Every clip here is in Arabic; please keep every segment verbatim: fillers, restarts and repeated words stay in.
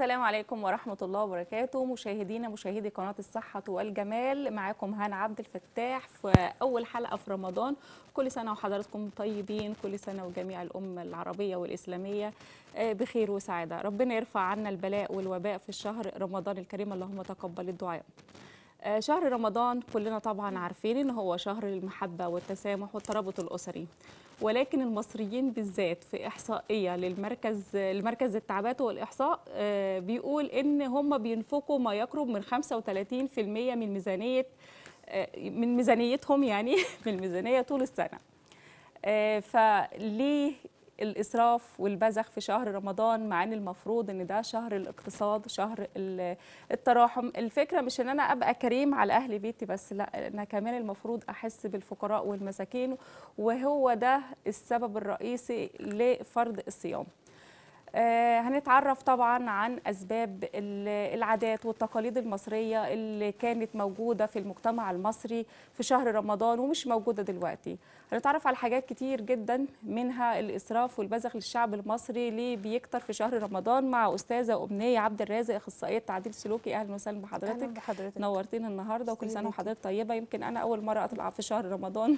السلام عليكم ورحمة الله وبركاته. مشاهدينا مشاهدي قناة الصحة والجمال، معاكم هنا عبد الفتاح في أول حلقة في رمضان. كل سنة وحضراتكم طيبين، كل سنة وجميع الأمة العربية والإسلامية بخير وسعادة. ربنا يرفع عنا البلاء والوباء في الشهر رمضان الكريم، اللهم تقبل الدعاء. شهر رمضان كلنا طبعا عارفين ان هو شهر المحبة والتسامح والترابط الأسري، ولكن المصريين بالذات في إحصائية للمركز المركز التعبئة والإحصاء بيقول ان هم بينفقوا ما يقرب من خمسة وثلاثين بالمئة من ميزانية من ميزانيتهم يعني من الميزانية طول السنة. فليه الإسراف والبذخ في شهر رمضان، مع ان المفروض ان ده شهر الاقتصاد، شهر التراحم؟ الفكرة مش ان انا ابقى كريم على اهل بيتي بس، لا، انا كمان المفروض احس بالفقراء والمساكين، وهو ده السبب الرئيسي لفرض الصيام. آه هنتعرف طبعا عن أسباب العادات والتقاليد المصرية اللي كانت موجودة في المجتمع المصري في شهر رمضان ومش موجودة دلوقتي. هنتعرف على حاجات كتير جدا، منها الإسراف والبذخ للشعب المصري اللي بيكتر في شهر رمضان، مع أستاذة أمنية عبد الرازق، أخصائية تعديل سلوكي. أهلا وسهلا بحضرتك. أهلا بحضرتك، نورتين النهارده، وكل سنة وحضرتك طيبة. يمكن أنا أول مرة أطلع في شهر رمضان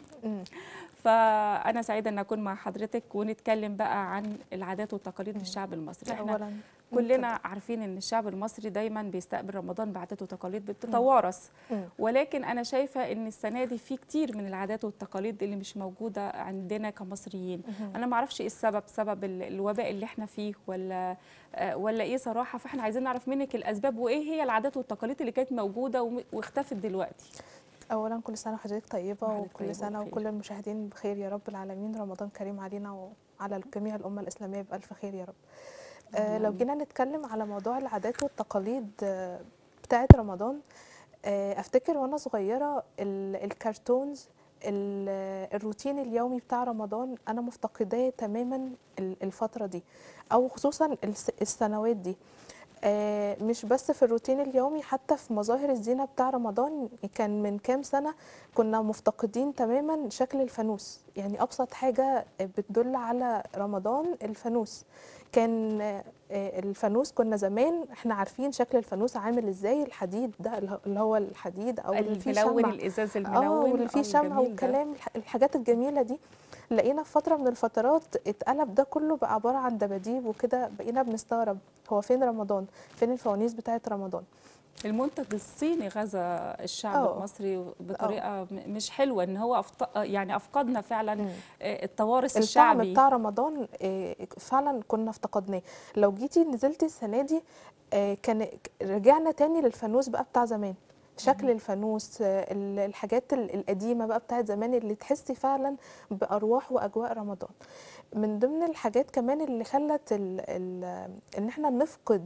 فأنا سعيدة أن أكون مع حضرتك ونتكلم بقى عن العادات والتقاليد للشعب المصري. احنا أولا كلنا عارفين أن الشعب المصري دايما بيستقبل رمضان بعادات وتقاليد بتتوارث، ولكن أنا شايفة أن السنة دي في كتير من العادات والتقاليد اللي مش موجودة عندنا كمصريين. أنا ما اعرفش إيه السبب، سبب الوباء اللي احنا فيه ولا ولا إيه صراحة. فاحنا عايزين نعرف منك الأسباب، وإيه هي العادات والتقاليد اللي كانت موجودة واختفت دلوقتي. اولا كل سنه وحضرتك طيبه، وكل سنه وكل المشاهدين بخير يا رب العالمين. رمضان كريم علينا وعلى جميع الامه الاسلاميه بالف خير يا رب. آه لو جينا نتكلم على موضوع العادات والتقاليد آه بتاعه رمضان، آه افتكر وانا صغيره الكرتونز، الروتين اليومي بتاع رمضان انا مفتقداه تماما الفتره دي، او خصوصا السنوات دي. آه مش بس في الروتين اليومي، حتى في مظاهر الزينة بتاع رمضان. كان من كام سنة كنا مفتقدين تماما شكل الفانوس، يعني أبسط حاجة بتدل على رمضان الفانوس. كان آه الفانوس كنا زمان احنا عارفين شكل الفانوس عامل ازاي، الحديد ده اللي هو الحديد او اللي فيه شمع، الازاز الملون، اه واللي فيه شمع والكلام الحاجات الجميلة دي. لقينا في فترة من الفترات اتقلب ده كله بقى عبارة عن دباديب وكده، بقينا بنستغرب هو فين رمضان، فين الفوانيس بتاعه رمضان. المنتج الصيني غزا الشعب أوه. المصري بطريقه أوه. مش حلوه، ان هو أفط... يعني افقدنا فعلا م. التوارث الشعبي. الطعم بتاع رمضان فعلا كنا افتقدناه. لو جيتي نزلتي السنه دي كان رجعنا تاني للفانوس بقى بتاع زمان، شكل الفانوس، الحاجات القديمه بقى بتاعت زمان اللي تحسي فعلا بارواح واجواء رمضان. من ضمن الحاجات كمان اللي خلت ال ال ان احنا نفقد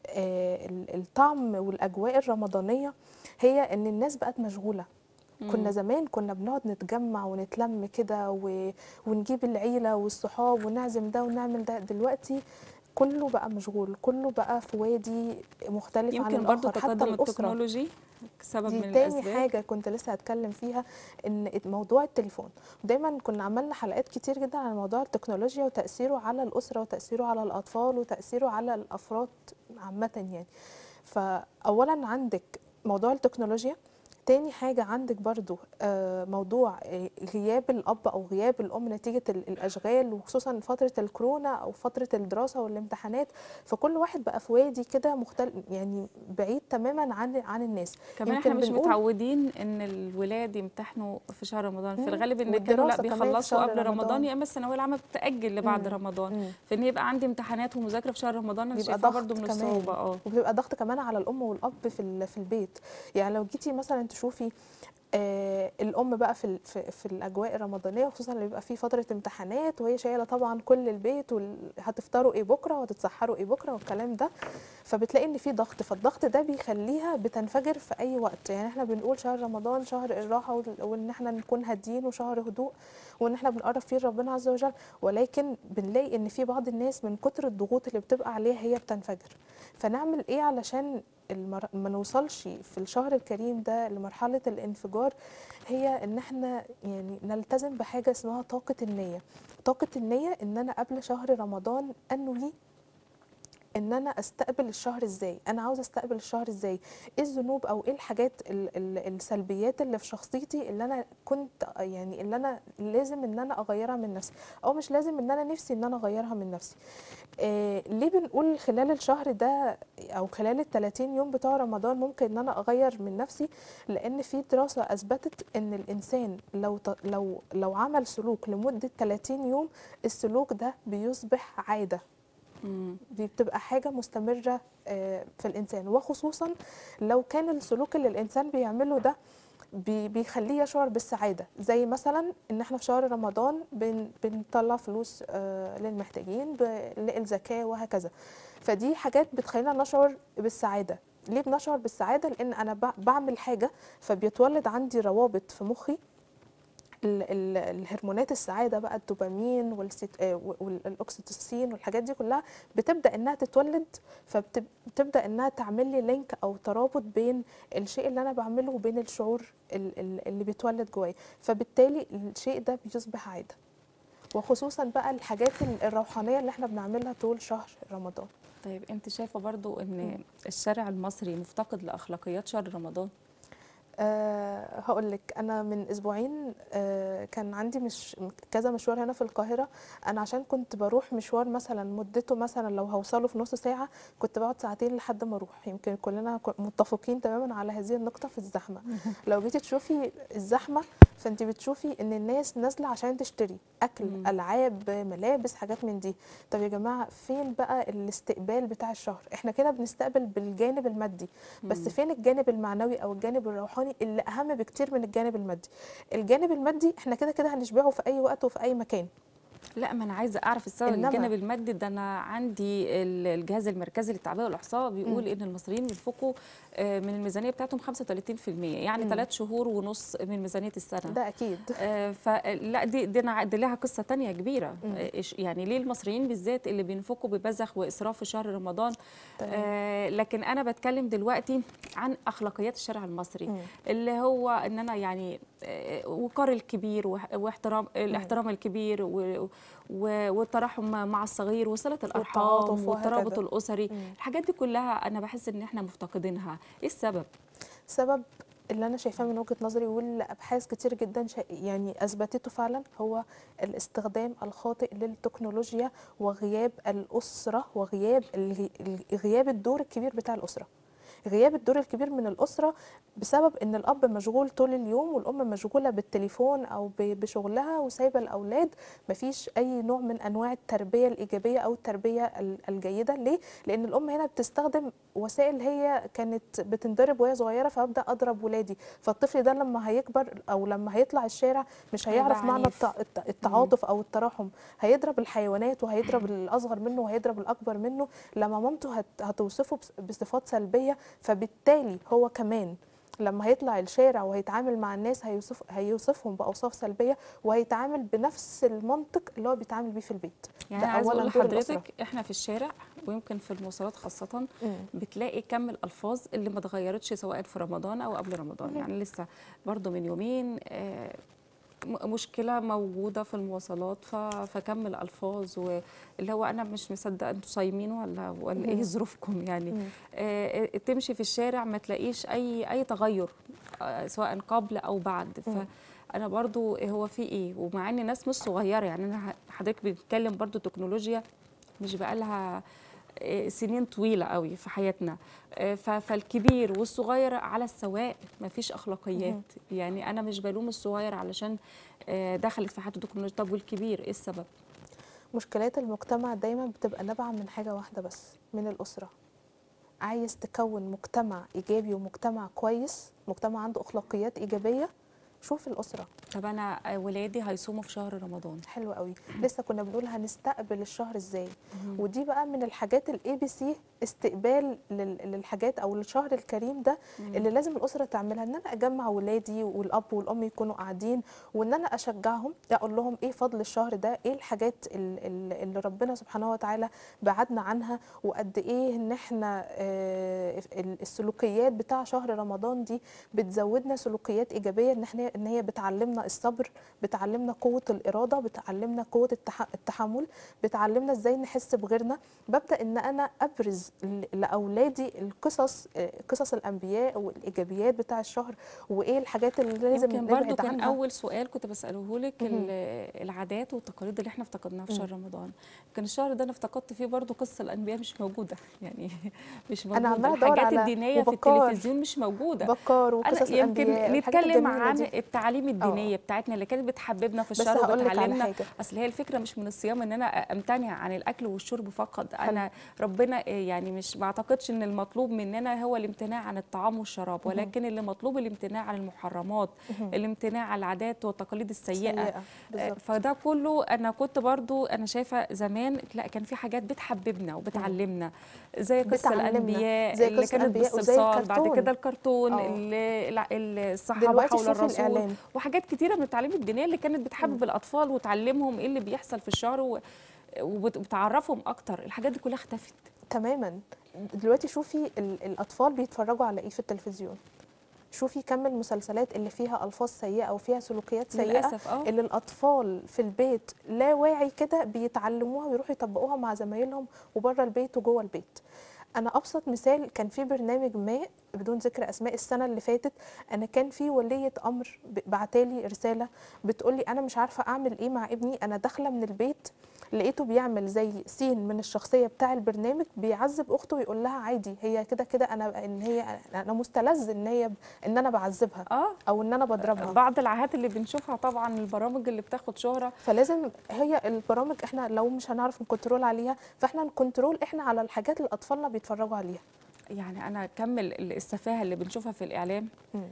الطعم والاجواء الرمضانيه، هي ان الناس بقت مشغوله. مم. كنا زمان كنا بنقعد نتجمع ونتلم كده ونجيب العيله والصحاب ونعزم ده ونعمل ده. دلوقتي كله بقى مشغول، كله بقى في وادي مختلف عن يمكن برضو تقدم التكنولوجي سبب من تاني الأسباب. حاجة كنت لسه هتكلم فيها، ان موضوع التليفون. دايما كنا عملنا حلقات كتير جدا عن موضوع التكنولوجيا وتأثيره على الأسرة وتأثيره على الأطفال وتأثيره على الأفراد عامة يعني. فأولا عندك موضوع التكنولوجيا، تاني حاجة عندك برضو موضوع غياب الأب أو غياب الأم نتيجة الأشغال، وخصوصا فترة الكورونا أو فترة الدراسة والامتحانات. فكل واحد بقى في وادي كده مختلف، يعني بعيد تماما عن عن الناس. كمان احنا مش متعودين ان الولاد يمتحنوا في شهر رمضان. في الغالب ان كانوا لا بيخلصوا قبل رمضان, رمضان، يا اما الثانويه العامه بتتاجل لبعد رمضان. فان يبقى عندي امتحانات ومذاكره في شهر رمضان، انا شايفاها برضو من الصعوبه. اه وبيبقى ضغط كمان على الام والاب في في البيت. يعني لو جيتي مثلا تشوفي آه الام بقى في في, في الاجواء الرمضانيه، وخصوصا اللي بيبقى فيه فتره امتحانات، وهي شايله طبعا كل البيت، وهتفطروا ايه بكره وهتتسحروا ايه بكره والكلام ده. فبتلاقي ان في ضغط، فالضغط ده بيخليها بتنفجر في اي وقت. يعني احنا بنقول شهر رمضان شهر الراحه، وان احنا نكون هاديين، وشهر هدوء، وان احنا بنقرب فيه ربنا عز وجل، ولكن بنلاقي ان في بعض الناس من كتر الضغوط اللي بتبقى عليها هي بتنفجر. فنعمل ايه علشان المر... ما نوصلش في الشهر الكريم ده لمرحله الانفجار؟ هي ان احنا يعني نلتزم بحاجه اسمها طاقه النيه. طاقه النيه ان انا قبل شهر رمضان انوي ان انا استقبل الشهر ازاي، انا عاوزه استقبل الشهر ازاي، ايه الذنوب او ايه الحاجات ال ال السلبيات اللي في شخصيتي اللي انا كنت يعني اللي انا لازم ان انا اغيرها من نفسي، او مش لازم ان انا نفسي ان انا اغيرها من نفسي. آه ليه بنقول خلال الشهر ده او خلال ال ثلاثين يوم بتوع رمضان ممكن ان انا اغير من نفسي؟ لان في دراسه اثبتت ان الانسان لو لو لو عمل سلوك لمده ثلاثين يوم السلوك ده بيصبح عاده. دي بتبقى حاجة مستمرة في الإنسان، وخصوصا لو كان السلوك اللي الإنسان بيعمله ده بيخليه يشعر بالسعادة، زي مثلا إن احنا في شهر رمضان بن بنطلع فلوس للمحتاجين، للزكاة وهكذا. فدي حاجات بتخلينا نشعر بالسعادة. ليه بنشعر بالسعادة؟ لأن أنا بعمل حاجة فبيتولد عندي روابط في مخي، الهرمونات السعاده بقى، الدوبامين والاكسيتوسين والحاجات دي كلها بتبدا انها تتولد، فبتبدا انها تعمل لي لينك او ترابط بين الشيء اللي انا بعمله وبين الشعور اللي بيتولد جوايا، فبالتالي الشيء ده بيصبح عاده. وخصوصا بقى الحاجات الروحانيه اللي احنا بنعملها طول شهر رمضان. طيب انت شايفه برضو ان الشارع المصري مفتقد لاخلاقيات شهر رمضان؟ أه هقول لك، انا من اسبوعين أه كان عندي مش كذا مشوار هنا في القاهره. انا عشان كنت بروح مشوار مثلا مدته مثلا لو هوصله في نص ساعه كنت بقعد ساعتين لحد ما اروح. يمكن كلنا متفقين تماما على هذه النقطه في الزحمه. لو جيتي تشوفي الزحمه فانت بتشوفي ان الناس نازله عشان تشتري اكل، مم. العاب، ملابس، حاجات من دي. طب يا جماعه فين بقى الاستقبال بتاع الشهر؟ احنا كده بنستقبل بالجانب المادي، بس مم. فين الجانب المعنوي او الجانب الروحاني اللي اهم بكتير من الجانب المادي؟ الجانب المادي احنا كده كده هنشبعه في اي وقت وفي اي مكان. لا، ما انا عايزه اعرف السبب. الجانب المادي ده انا عندي الجهاز المركزي للتعبئه والاحصاء بيقول م. ان المصريين بينفقوا من الميزانيه بتاعتهم خمسة وثلاثين في المية، يعني ثلاث شهور ونص من ميزانيه السنه. ده اكيد. آه فلا دي دي, دي لها قصه ثانيه كبيره. م. يعني ليه المصريين بالذات اللي بينفقوا ببذخ واسراف في شهر رمضان؟ آه لكن انا بتكلم دلوقتي عن اخلاقيات الشارع المصري، م. اللي هو ان انا يعني وقار الكبير واحترام الاحترام الكبير والترحم مع الصغير وصلة الارحام والترابط الاسري. مم. الحاجات دي كلها انا بحس ان احنا مفتقدينها. ايه السبب؟ السبب اللي انا شايفاه من وجهه نظري واللي ابحاث كتير جدا يعني اثبتته فعلا هو الاستخدام الخاطئ للتكنولوجيا وغياب الاسره وغياب غياب الدور الكبير بتاع الاسره. غياب الدور الكبير من الأسرة بسبب إن الأب مشغول طول اليوم والأم مشغولة بالتليفون أو بشغلها وسايبة الأولاد. مفيش أي نوع من أنواع التربية الإيجابية أو التربية الجيدة. ليه؟ لأن الأم هنا بتستخدم وسائل هي كانت بتنضرب وهي صغيرة، فأبدأ أضرب ولادي، فالطفل ده لما هيكبر أو لما هيطلع الشارع مش هيعرف معنى التعاطف أو التراحم، هيضرب الحيوانات وهيضرب الأصغر منه وهيضرب الأكبر منه. لما مامته هتوصفه بصفات سلبية، فبالتالي هو كمان لما هيطلع الشارع وهيتعامل مع الناس هيوصف هيوصفهم باوصاف سلبيه، وهيتعامل بنفس المنطق اللي هو بيتعامل بيه في البيت. يعني ده عايزه اقول لحضرتك احنا في الشارع ويمكن في المواصلات خاصه مم. بتلاقي كم الالفاظ اللي ما اتغيرتش سواء في رمضان او قبل رمضان. مم. يعني لسه برضو من يومين آه مشكله موجوده في المواصلات، فكم الالفاظ واللي هو انا مش مصدقه انتوا صايمين ولا ولا ايه ظروفكم يعني. آه تمشي في الشارع ما تلاقيش اي اي تغير آه سواء قبل او بعد. فانا برضو هو في ايه؟ ومع ان ناس مش صغيره، يعني انا حضرتك بنتكلم برضو تكنولوجيا مش بقالها سنين طويله قوي في حياتنا، فالكبير والصغير على السواء ما فيش اخلاقيات. يعني انا مش بلوم الصغير علشان دخلت في حياته تكنولوجيا، طب والكبير ايه السبب؟ مشكلات المجتمع دايما بتبقى نابعه من حاجه واحده بس، من الاسره. عايز تكون مجتمع ايجابي ومجتمع كويس، مجتمع عنده اخلاقيات ايجابيه، شوف الاسره. طب انا ولادي هيصوموا في شهر رمضان، حلو قوي. لسه كنا بنقول هنستقبل الشهر ازاي، ودي بقى من الحاجات الاي بي سي استقبال للحاجات او للشهر الكريم ده اللي لازم الاسره تعملها، ان انا اجمع ولادي والاب والام يكونوا قاعدين، وان انا اشجعهم، اقول لهم ايه فضل الشهر ده، ايه الحاجات اللي ربنا سبحانه وتعالى بعدنا عنها، وقد ايه ان احنا السلوكيات بتاع شهر رمضان دي بتزودنا سلوكيات ايجابيه، ان احنا ان هي بتعلمنا الصبر، بتعلمنا قوه الاراده، بتعلمنا قوه التحمل، بتعلمنا ازاي نحس بغيرنا. ببدا ان انا ابرز لاولادي القصص، قصص الانبياء والايجابيات بتاع الشهر، وايه الحاجات اللي لازم يمكن برضو نبعد كان عنها. اول سؤال كنت بساله لك العادات والتقاليد اللي احنا افتقدناها في شهر رمضان. كان الشهر ده انا افتقدت فيه برضو قصه الانبياء مش موجوده، يعني مش موجوده. أنا الحاجات الدينيه في التلفزيون مش موجوده. بكار وقصص يمكن الانبياء، نتكلم عن التعاليم الدينيه أوه. بتاعتنا اللي كانت بتحببنا في الشهر وبتعلمنا. اصل هي الفكره مش من الصيام ان انا امتنع عن الاكل والشرب فقط. انا ربنا يعني مش ما اعتقدش ان المطلوب مننا هو الامتناع عن الطعام والشراب، ولكن اللي مطلوب الامتناع عن المحرمات، الامتناع عن العادات والتقاليد السيئه. فده كله انا كنت برضو انا شايفه زمان لا كان في حاجات بتحببنا وبتعلمنا، زي قصه الانبياء زي اللي كانت بالصلصال، بعد كده الكرتون اللي الصحابه حول الرسول، وحاجات كتيره من التعليم الدينيه اللي كانت بتحبب الاطفال وتعلمهم ايه اللي بيحصل في الشهر وبتعرفهم اكتر. الحاجات دي كلها اختفت تماما. دلوقتي شوفي الاطفال بيتفرجوا على ايه في التلفزيون، شوفي كم المسلسلات اللي فيها الفاظ سيئه او فيها سلوكيات سيئه اللي الاطفال في البيت لا واعي كده بيتعلموها ويروحوا يطبقوها مع زمايلهم وبره البيت وجوه البيت. انا ابسط مثال، كان في برنامج ما بدون ذكر اسماء السنه اللي فاتت، انا كان في وليه امر بعتالي رساله بتقولي انا مش عارفه اعمل ايه مع ابني، انا داخله من البيت لقيته بيعمل زي سين من الشخصيه بتاع البرنامج، بيعذب اخته ويقول لها عادي هي كده كده، انا ان هي انا مستلذ ان هي ان انا بعذبها آه. او ان انا بضربها. بعض العاهات اللي بنشوفها طبعا البرامج اللي بتاخد شهره، فلازم هي البرامج احنا لو مش هنعرف نكنترول عليها فاحنا نكنترول احنا على الحاجات اللي اطفالنا بيتفرجوا عليها. يعني انا اكمل السفاهه اللي بنشوفها في الاعلام،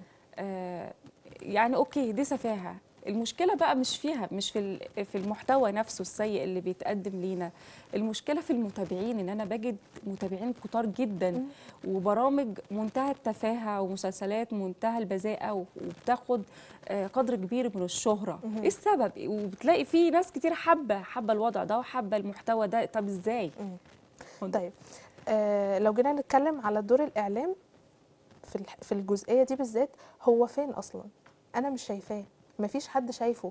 آه يعني اوكي دي سفاهه، المشكله بقى مش فيها، مش في في المحتوى نفسه السيء اللي بيتقدم لينا، المشكله في المتابعين، ان انا بجد متابعين كتار جدا م. وبرامج منتهى التفاهه ومسلسلات منتهى البذاءه وبتاخد قدر كبير من الشهره. م. ايه السبب؟ وبتلاقي في ناس كتير حابه حابه الوضع ده وحابه المحتوى ده. طب ازاي؟ م. طيب آه لو جينا نتكلم على دور الاعلام في في الجزئيه دي بالذات، هو فين اصلا؟ انا مش شايفاه، مفيش حد شايفه،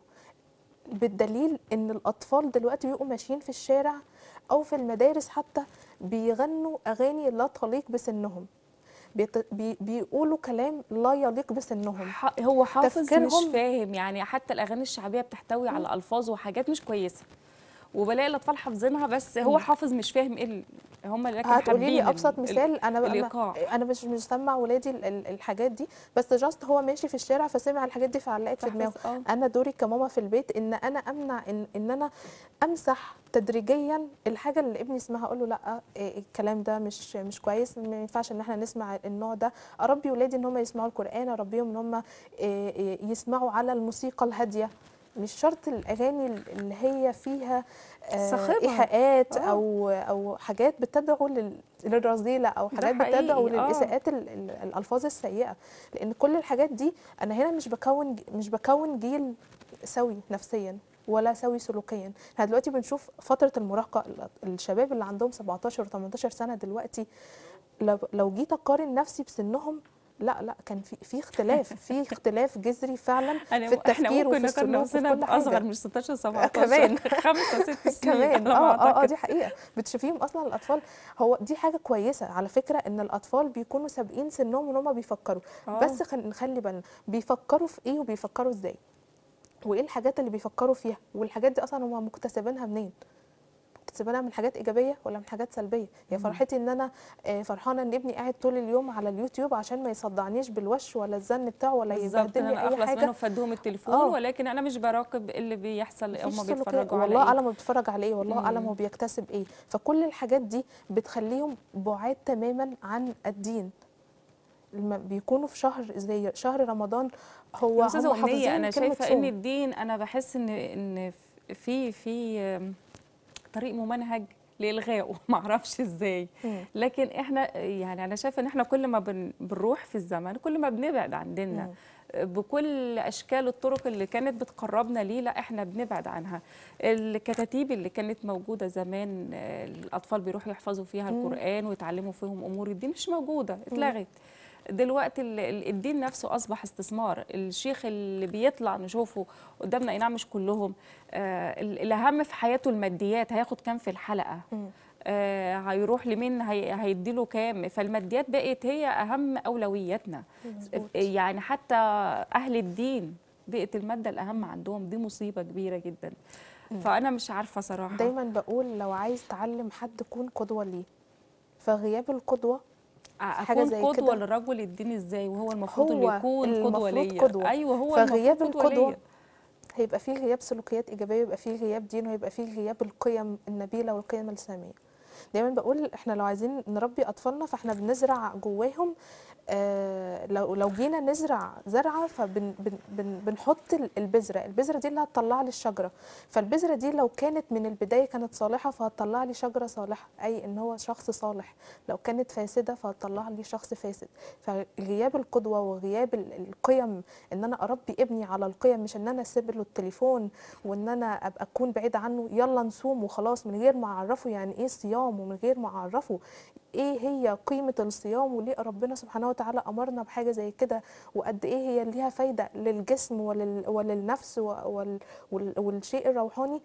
بالدليل ان الاطفال دلوقتي بيبقوا ماشيين في الشارع او في المدارس حتى بيغنوا اغاني لا تليق بسنهم، بيت... بي... بيقولوا كلام لا يليق بسنهم. هو حافظ مش فاهم، يعني حتى الاغاني الشعبيه بتحتوي على الفاظ وحاجات مش كويسه، وبلاقي الاطفال حافظينها بس هو حافظ مش فاهم ايه هم اللي كانوا حابين. هتقولي لي ابسط مثال، انا الإيقاع. انا مش مش سامع ولادي الحاجات دي، بس جاست هو ماشي في الشارع فسمع الحاجات دي فعلقت في دماغه. آه. انا دوري كماما في البيت ان انا امنع ان, إن انا امسح تدريجيا الحاجه اللي ابني يسمعها، اقول له لا الكلام ده مش مش كويس، ما ينفعش ان احنا نسمع النوع ده. اربي ولادي ان هم يسمعوا القران، اربيهم ان هم يسمعوا على الموسيقى الهاديه، مش شرط الاغاني اللي هي فيها ايحاءات او او حاجات بتدعو للرذيله او حاجات بتدعو للاساءات الالفاظ السيئه، لان كل الحاجات دي انا هنا مش بكون مش بكون جيل سوي نفسيا ولا سوي سلوكيا. احنا دلوقتي بنشوف فتره المراهقه، الشباب اللي عندهم سبعتاشر وتمنتاشر سنه دلوقتي، لو لو جيت اقارن نفسي بسنهم لا لا كان في في اختلاف في اختلاف جذري فعلا في التفكير وفي السلوك وفي كل حاجه. اصغر من ستاشر سبعتاشر كمان خمسة ست سنين كمان اه اه اه دي حقيقه بتشوفيهم اصلا الاطفال. هو دي حاجه كويسه على فكره ان الاطفال بيكونوا سابقين سنهم ان هم بيفكروا، أوه. بس نخلي بالنا بيفكروا في ايه وبيفكروا ازاي وايه الحاجات اللي بيفكروا فيها، والحاجات دي اصلا هم مكتسبينها منين؟ مكتسبينها من حاجات ايجابيه ولا من حاجات سلبيه؟ يا فرحتي ان انا فرحانه ان ابني قاعد طول اليوم على اليوتيوب عشان ما يصدعنيش بالوش ولا الزن بتاعه ولا يبهدلني اي أخلص حاجه، منه فادهم التليفون أوه. ولكن انا مش براقب اللي بيحصل هم بيتفرجوا على والله ايه، اعلم هو بيتفرج على ايه، والله اعلم هو بيكتسب ايه. فكل الحاجات دي بتخليهم بعاد تماما عن الدين. لما بيكونوا في شهر زي شهر رمضان هو هم حافظين انا شايفه فوم. ان الدين، انا بحس ان ان في في طريق ممنهج لالغائه معرفش ازاي. مم. لكن احنا يعني انا شايفه ان احنا كل ما بن- بنروح في الزمن كل ما بنبعد عن ديننا مم. بكل اشكال الطرق اللي كانت بتقربنا ليه، لا احنا بنبعد عنها. الكتاتيب اللي كانت موجوده زمان، آه، الاطفال بيروحوا يحفظوا فيها مم. القران ويتعلموا فيهم امور الدين، مش موجوده، مم. اتلغت. دلوقتي ال- ال- الدين نفسه اصبح استثمار. الشيخ اللي بيطلع نشوفه قدامنا، اي نعم مش كلهم، آه، ال- الاهم في حياته الماديات، هياخد كام في الحلقه، مم. آه، هيروح لمين، هي هيديله كام. فالماديات بقت هي اهم اولوياتنا. مظبوط. يعني حتى اهل الدين بقت الماده الاهم عندهم، دي مصيبه كبيره جدا. مم. فانا مش عارفه صراحه. دايما بقول لو عايز تعلم حد كون قدوة ليه، فغياب القدوة في حاجة اكون زي قدوه كده لرجل الدين ازاي وهو المفروض انه هو يكون قدوه المفروض ليا؟ قدوة. ايوه هو المفروض فغياب قدوه القدوة ليا. هيبقى فيه غياب سلوكيات إيجابية، ويبقى فيه غياب دين، ويبقى فيه غياب القيم النبيلة والقيم الإسلامية. دايما بقول احنا لو عايزين نربي أطفالنا فاحنا بنزرع جواهم، آه لو لو جينا نزرع زرعه فبنحط البذره، البذره دي اللي هتطلع لي الشجره. فالبذره دي لو كانت من البدايه كانت صالحه فهتطلع لي شجره صالحه، اي ان هو شخص صالح. لو كانت فاسده فهتطلع لي شخص فاسد. فغياب القدوه وغياب ال- القيم، ان انا اربي ابني على القيم، مش ان انا اسيب له التليفون وان انا ابقى اكون بعيده عنه يلا نصوم وخلاص من غير ما اعرفه يعني ايه صيام، ومن غير ما اعرفه ايه هي قيمه الصيام، وليه ربنا سبحانه وتعالى امرنا بحاجه زي كده، وقد ايه هي ليها فايده للجسم ولل وللنفس وال وال والشيء الروحاني.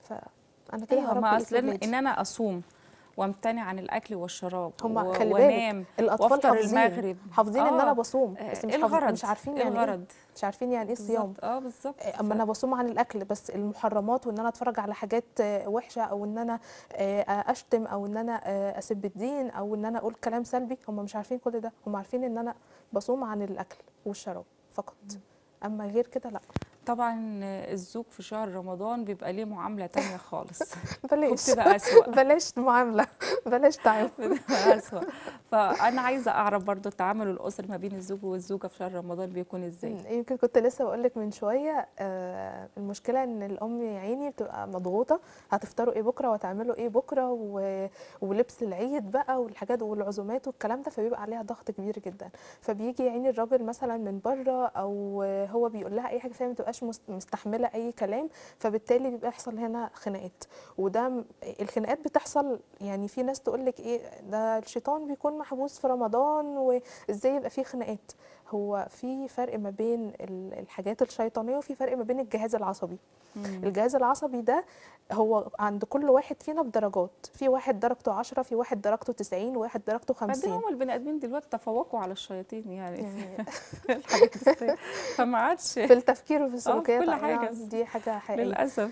فانا كده ايوه، ما هربي ايه اصل في إن ولادي؟ ان انا اصوم وامتنع عن الاكل والشراب هم و- خلي بالك وانام الاطفال وافطر حافظين المغرب. حافظين ان انا اه، بصوم، آه، بس ايه مش حافظ الغرض؟ مش عارفين ايه يعني ايه، الغرض؟ مش عارفين يعني ايه صيام. بالظبط، اه بالظبط. ف... اما انا بصوم عن الاكل، بس المحرمات وان انا اتفرج على حاجات آه، وحشه، او ان انا آه، اشتم، او ان انا آه، اسب الدين، او ان انا اقول كلام سلبي، هم مش عارفين كل ده. هم عارفين ان انا بصوم عن الاكل والشراب فقط، اما غير كده لا. طبعا الزوج في شهر رمضان بيبقى ليه معاملة تانية خالص بلاش وبتبقى أسوأ. بلاش معامله، بلاش تعامل. بتبقى أسوأ. فأنا عايزة أعرف برضو التعامل الأسري ما بين الزوج والزوجة في شهر رمضان بيكون إزاي؟ مم، يمكن كنت لسه بقول لك من شويه، آه المشكله ان الام يا عيني بتبقى مضغوطه، هتفطروا ايه بكره وهتعملوا ايه بكره و... ولبس العيد بقى والحاجات والعزومات والكلام ده، فبيبقى عليها ضغط كبير جدا. فبيجي يا عيني الراجل مثلا من بره، او هو بيقول لها اي حاجه فهي ما بتبقاش مست- مستحمله اي كلام، فبالتالي بيبقى يحصل هنا خناقات. وده م- الخناقات بتحصل، يعني في ناس تقول لك ايه ده الشيطان بيكون محبوس في رمضان وازاي يبقى فيه خناقات. هو في فرق ما بين ال- الحاجات الشيطانية، وفي فرق ما بين الجهاز العصبي. مم. الجهاز العصبي ده هو عند كل واحد فينا بدرجات، في واحد درجته عشرة، في واحد درجته تسعين، وواحد درجته بعدين خمسين. هم البني آدمين دلوقتي تفوقوا على الشياطين يعني يعني الحاجات السيئة، فما عادش في التفكير وفي اه في السلوكيات، كل أي حاجة نعم دي حاجة حقيقية. للأسف.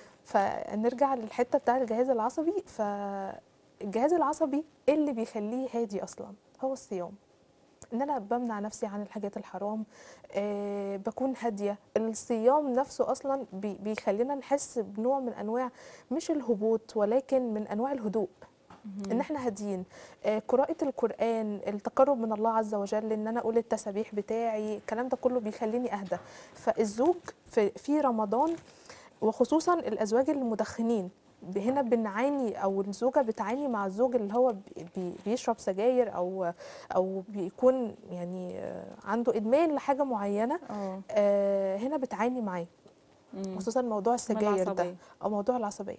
فنرجع للحتة بتاع الجهاز العصبي. فالجهاز العصبي إيه اللي بيخليه هادي أصلا؟ هو الصيام. ان انا بمنع نفسي عن الحاجات الحرام، أه بكون هاديه. الصيام نفسه اصلا بي بيخلينا نحس بنوع من انواع مش الهبوط، ولكن من انواع الهدوء، ان احنا هاديين. أه قراءه القران، التقرب من الله عز وجل، ان انا اقول التسابيح بتاعي، الكلام ده كله بيخليني اهدى. فالزوج في, في رمضان، وخصوصا الازواج المدخنين، هنا بنعاني، او الزوجه بتعاني مع الزوج اللي هو بي بيشرب سجاير، او او بيكون يعني آه، عنده ادمان لحاجه معينه. اه آه، هنا بتعاني معاه، مم. خصوصا موضوع من السجاير ده العصبية. او موضوع العصبيه.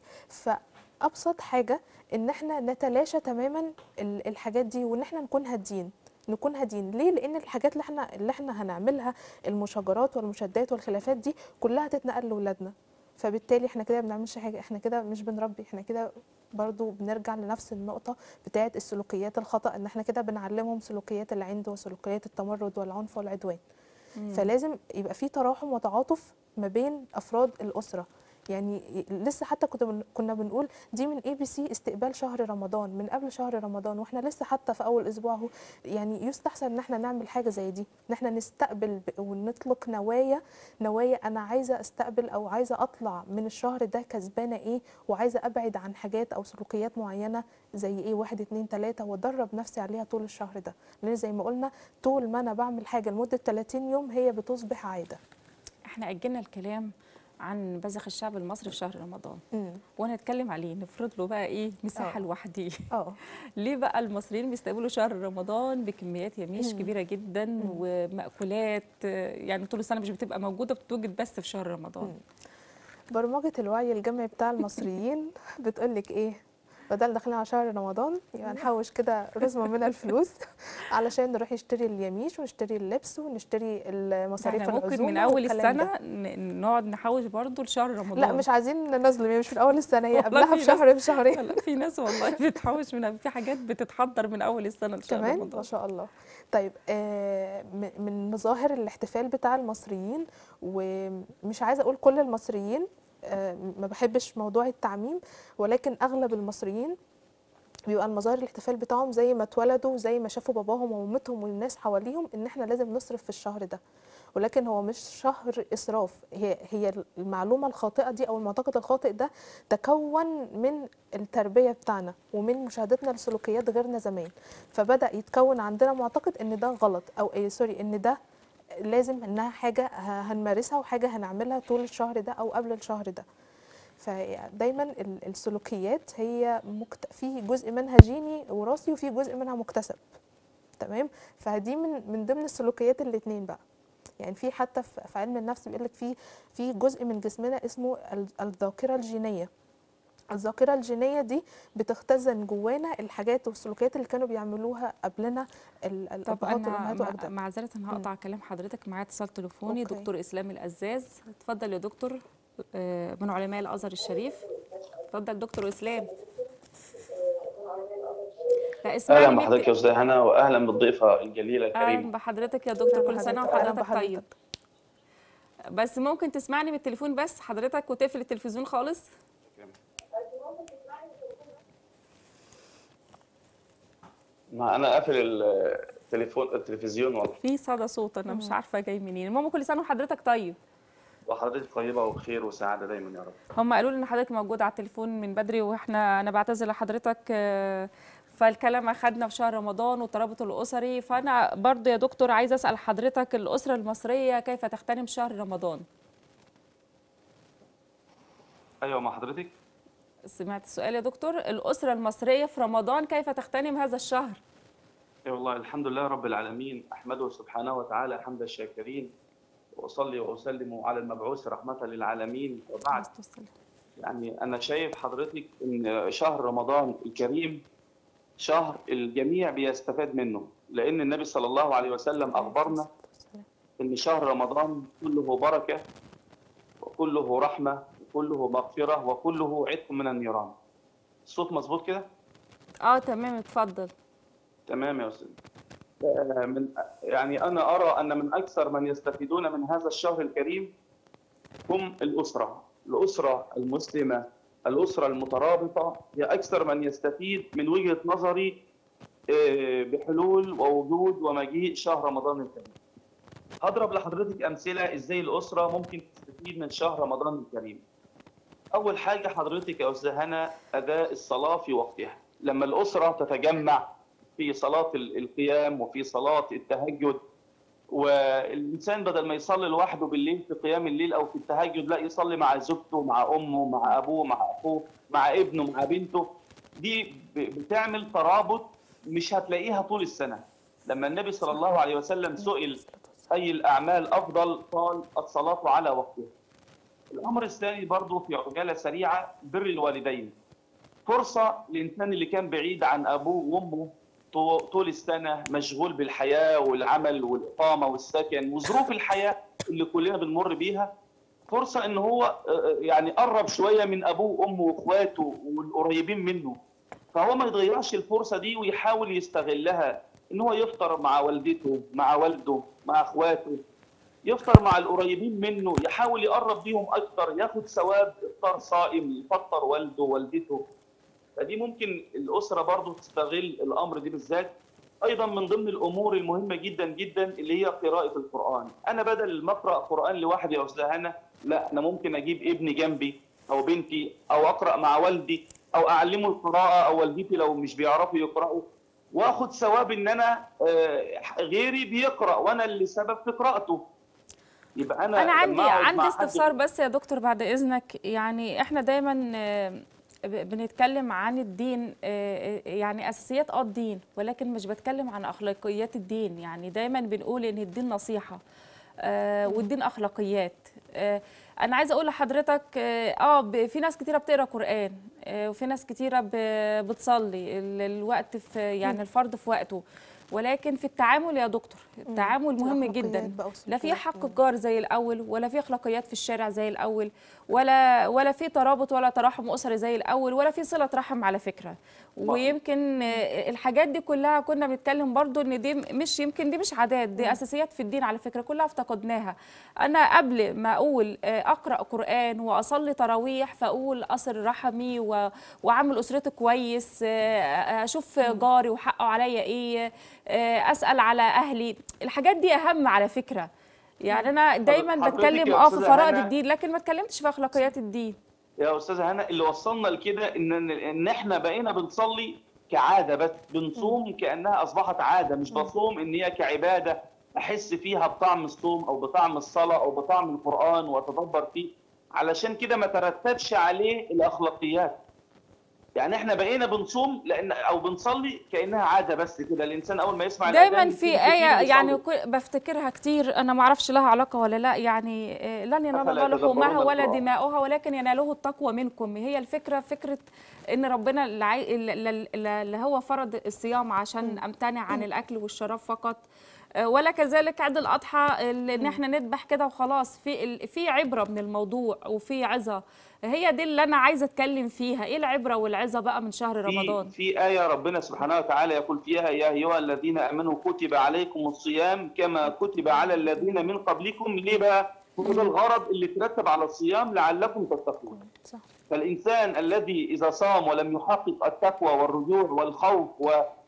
فابسط حاجه ان احنا نتلاشى تماما ال- الحاجات دي، وان احنا نكون هادين. نكون هادين ليه؟ لان الحاجات اللي احنا اللي احنا هنعملها، المشاجرات والمشادات والخلافات دي كلها تتنقل لاولادنا. فبالتالي احنا كده ما بنعملش حاجه، احنا كده مش بنربي، احنا كده برضو بنرجع لنفس النقطه بتاعه السلوكيات الخطا، ان احنا كده بنعلمهم سلوكيات العند وسلوكيات التمرد والعنف والعدوان. مم. فلازم يبقى في تراحم وتعاطف ما بين افراد الاسره. يعني لسه حتى كنت بن كنا بنقول دي من اي بي سي استقبال شهر رمضان، من قبل شهر رمضان، واحنا لسه حتى في اول اسبوع اهو. يعني يستحسن ان احنا نعمل حاجه زي دي، ان احنا نستقبل ب- ونطلق نوايا نوايا انا عايزه استقبل، او عايزه اطلع من الشهر ده كسبانه ايه، وعايزه ابعد عن حاجات او سلوكيات معينه زي ايه، واحد اتنين تلاته، وادرب نفسي عليها طول الشهر ده. لان زي ما قلنا طول ما انا بعمل حاجه لمده ثلاثين يوم هي بتصبح عاده. احنا أجلنا الكلام عن بذخ الشعب المصري في شهر رمضان، مم. وهنتكلم عليه نفرض له بقى ايه مساحه اه لوحديه. اه ليه بقى المصريين بيستقبلوا شهر رمضان بكميات يميش مم. كبيره جدا مم. ومأكولات آه، يعني طول السنه مش بتبقى موجوده، بتوجد بس في شهر رمضان؟ مم. برمجة الوعي الجمعي بتاع المصريين بتقولك ايه؟ بدل داخلين على شهر رمضان يبقى نحوش كده رزمة من الفلوس علشان نروح نشتري اليميش ونشتري اللبس ونشتري ده المصاريف احنا ممكن من العزومة اول والكلام ده. السنه ن- نقعد نحوش برضو لشهر لا رمضان. مش عايزين نظلم، هي مش في اول السنة، هي والله قبلها في ناس، بشهر بشهرين لا في ناس والله بتحوش من في حاجات بتتحضر من اول السنه لشهر كمان ما رمضان. شاء الله. طيب آه، م- من مظاهر الاحتفال بتاع المصريين، ومش عايزه اقول كل المصريين، آه، ما بحبش موضوع التعميم، ولكن اغلب المصريين بيبقى المظاهر الاحتفال بتاعهم زي ما اتولدوا، زي ما شافوا باباهم ومامتهم والناس حواليهم ان احنا لازم نصرف في الشهر ده. ولكن هو مش شهر اسراف، هي هي المعلومه الخاطئه دي او المعتقد الخاطئ ده تكون من التربيه بتاعنا ومن مشاهدتنا لسلوكيات غيرنا زمان، فبدا يتكون عندنا معتقد ان ده غلط، او إيه سوري ان ده لازم انها حاجه ه- هنمارسها وحاجه هنعملها طول الشهر ده او قبل الشهر ده. فدايما ال- السلوكيات هي مكت... في جزء منها جيني وراثي وفي جزء منها مكتسب. تمام. فدي من من ضمن السلوكيات الاثنين بقى. يعني في حتى في في علم النفس بيقول لك في في جزء من جسمنا اسمه ال- الذاكره الجينيه. الذاكره الجينيه دي بتختزن جوانا الحاجات والسلوكيات اللي كانوا بيعملوها قبلنا ال- طب الابهات انا والامهات مع- واجدادنا. معذره مم. هقطع كلام حضرتك، معايا اتصال تليفوني. اوكي. دكتور اسلام القزاز، اتفضل يا دكتور، آه، من علماء الازهر الشريف. اتفضل دكتور اسلام. لا اهلا اسمعني من بحضرتك الت... يا استاذ هنا، واهلا بالضيفه الجليله اهلا الكريمه. بحضرتك يا اهلا دكتور، كل سنه بحضرتك، اهلا وحضرتك طيب. بحضرتك. بس ممكن تسمعني من التليفون بس حضرتك وتقفل التلفزيون خالص؟ ما انا قافل التليفون التلفزيون والله. في صدى صوت انا مش مم. عارفه جاي منين. المهم كل سنه وحضرتك طيب. وحضرتك طيبه وبخير وسعاده دايما يا رب. هم قالوا لي ان حضرتك موجود على التليفون من بدري، واحنا انا بعتذر لحضرتك، آه، فالكلام اخدنا في شهر رمضان والترابط الاسري. فانا برضو يا دكتور عايزه اسال حضرتك، الاسره المصريه كيف تغتنم شهر رمضان؟ ايوه مع حضرتك. سمعت السؤال يا دكتور؟ الاسره المصريه في رمضان كيف تغتنم هذا الشهر؟ اي والله الحمد لله رب العالمين، احمده سبحانه وتعالى حمد الشاكرين، واصلي واسلم على المبعوث رحمه للعالمين. وبعد، يعني انا شايف حضرتك ان شهر رمضان الكريم شهر الجميع بيستفاد منه، لان النبي صلى الله عليه وسلم اخبرنا ان شهر رمضان كله بركه وكله رحمه وكله مغفره وكله عتق من النيران. الصوت مظبوط كده؟ اه تمام اتفضل. تمام يا استاذ. آه، من يعني انا ارى ان من اكثر من يستفيدون من هذا الشهر الكريم هم الاسره، الاسره المسلمه، الاسره المترابطه هي اكثر من يستفيد من وجهه نظري آه، بحلول ووجود ومجيء شهر رمضان الكريم. هضرب لحضرتك امثله ازاي الاسره ممكن تستفيد من شهر رمضان الكريم. اول حاجه حضرتك يا استاذ هنا اداء الصلاه في وقتها. لما الاسره تتجمع في صلاه ال- القيام وفي صلاه التهجد، والانسان بدل ما يصلي لوحده بالليل في قيام الليل او في التهجد، لا يصلي مع زوجته مع امه مع ابوه مع اخوه مع ابنه مع بنته. دي ب- بتعمل ترابط مش هتلاقيها طول السنه. لما النبي صلى الله عليه وسلم سئل اي الاعمال افضل، قال الصلاه على وقتها. الامر الثاني برضه في عجاله سريعه، بر الوالدين. فرصه للانسان اللي كان بعيد عن ابوه وامه طو- طول السنه، مشغول بالحياه والعمل والاقامه والسكن وظروف الحياه اللي كلنا بنمر بيها، فرصه ان هو آه، يعني قرب شويه من ابوه وامه واخواته والقريبين منه. فهو ما يضيعش الفرصه دي ويحاول يستغلها، ان هو يفطر مع والدته مع والده مع اخواته، يفطر مع القريبين منه، يحاول يقرب بيهم اكتر، ياخد ثواب افطار صائم يفطر والده ووالدته. فدي ممكن الاسره برضو تستغل الامر دي بالذات. ايضا من ضمن الامور المهمه جدا جدا اللي هي قراءه القران. انا بدل ما اقرا قران لوحدي يا استاذ هنا، لا انا ممكن اجيب ابني جنبي او بنتي، او اقرا مع والدي، او اعلمه القراءه، او والدتي لو مش بيعرفوا يقراوا، واخد ثواب ان انا آه، غيري بيقرا وانا اللي سبب في قراءته. يبقى انا انا عندي لما اقعد عندي مع استفسار حد بس يا دكتور بعد اذنك. يعني احنا دايما آه، ب- بنتكلم عن الدين، آه، آه، يعني اساسيات اه الدين، ولكن مش بتكلم عن اخلاقيات الدين. يعني دايما بنقول ان الدين نصيحه، آه، والدين اخلاقيات. آه، انا عايزه اقول لحضرتك اه آه، ب- في ناس كتيره بتقرا قران، آه، وفي ناس كتيره ب- بتصلي ال- الوقت في يعني الفرض في وقته، ولكن في التعامل يا دكتور التعامل مهم الأخلاقيات جدا. بقى لا في والسلوكيات. حق مم. الجار زي الاول، ولا في اخلاقيات في الشارع زي الاول، ولا ولا في ترابط ولا تراحم اسري زي الاول، ولا في صله رحم على فكره. ويمكن آه، الحاجات دي كلها كنا بنتكلم برضو ان دي مش يمكن دي مش عادات، دي اساسيات في الدين على فكره، كلها افتقدناها. انا قبل ما اقول آه، اقرا قران واصلي تراويح فاقول اصل رحمي و- واعمل اسرتي كويس، آه، اشوف جاري وحقه عليا ايه، آه، اسال على اهلي. الحاجات دي اهم على فكره. يعني انا دايما حضرتك بتكلم يا اه في استاذه فرائض هنا، الدين، لكن ما اتكلمتش في اخلاقيات الدين. يا استاذه هنا اللي وصلنا لكده ان ان إن احنا بقينا بنصلي كعاده، بس بنصوم كانها اصبحت عاده، مش بصوم ان هي كعباده احس فيها بطعم الصوم او بطعم الصلاه او بطعم القران واتدبر فيه. علشان كده ما ترتبش عليه الاخلاقيات. يعني احنا بقينا بنصوم لان او بنصلي كانها عاده بس كده، الانسان اول ما يسمع دايما الاذان في يبتدي يبتدي آية يعني يصلي. كل- بفتكرها كتير، أنا ما أعرفش لها علاقة ولا لا. يعني آه، لن ينال افلا الله لحومها يتدبرون ولا القران. دماؤها ولكن يناله التقوى منكم. هي الفكرة فكرة إن ربنا اللي عاي- اللي اللي هو فرض الصيام عشان أمتنع عن الأكل والشراب فقط، آه، ولا كذلك عيد الأضحى ال- إن احنا نذبح كده وخلاص. في ال- في عبرة من الموضوع وفي عظة. هي دي اللي أنا عايزة أتكلم فيها. إيه العبرة والعظة بقى من شهر في رمضان؟ في آية ربنا سبحانه وتعالى يقول فيها: يا أيها الذين آمنوا كتب عليكم الصيام كما كتب على الذين من قبلكم. ليه بقى؟ هو ده الغرض اللي ترتب على الصيام لعلكم تتقون. صح. فالإنسان الذي إذا صام ولم يحقق التقوى والرجوع والخوف و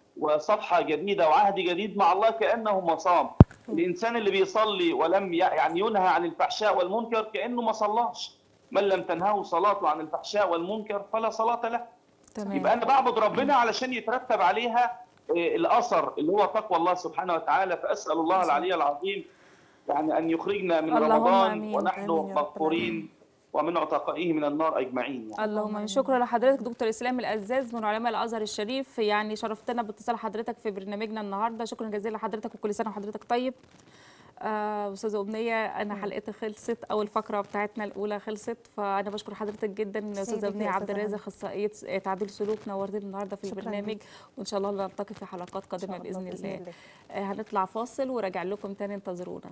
وصفحة جديدة وعهد جديد مع الله كأنه ما صام. الإنسان اللي بيصلي ولم ي- يعني ينهى عن الفحشاء والمنكر كأنه ما صلاش. من لم تنهه صلاته عن الفحشاء والمنكر فلا صلاة له. تمام. يبقى انا بعبد ربنا علشان يترتب عليها إيه، الاثر اللي هو تقوى الله سبحانه وتعالى. فاسال الله العلي العظيم يعني ان يخرجنا من اللهم رمضان آمين. ونحن آمين يا رب العالمين. مغفورين ومن عتقائه من النار اجمعين يعني. اللهم آمين. شكرا لحضرتك دكتور اسلام العزاز من علماء الازهر الشريف. يعني شرفتنا باتصال حضرتك في برنامجنا النهارده. شكرا جزيلا لحضرتك وكل سنه وحضرتك طيب. آه، استاذه امنيه، انا حلقتي خلصت، اول فقره بتاعتنا الاولى خلصت، فانا بشكر حضرتك جدا. استاذه امنيه عبد الرازق اخصائيه اخصائيه سلوك، نورتينا النهارده في شكراً البرنامج، ليك. وان شاء الله نلتقي في حلقات قادمه إن شاء الله باذن الله. الله. آه، هنطلع فاصل وراجع لكم تاني، انتظرونا.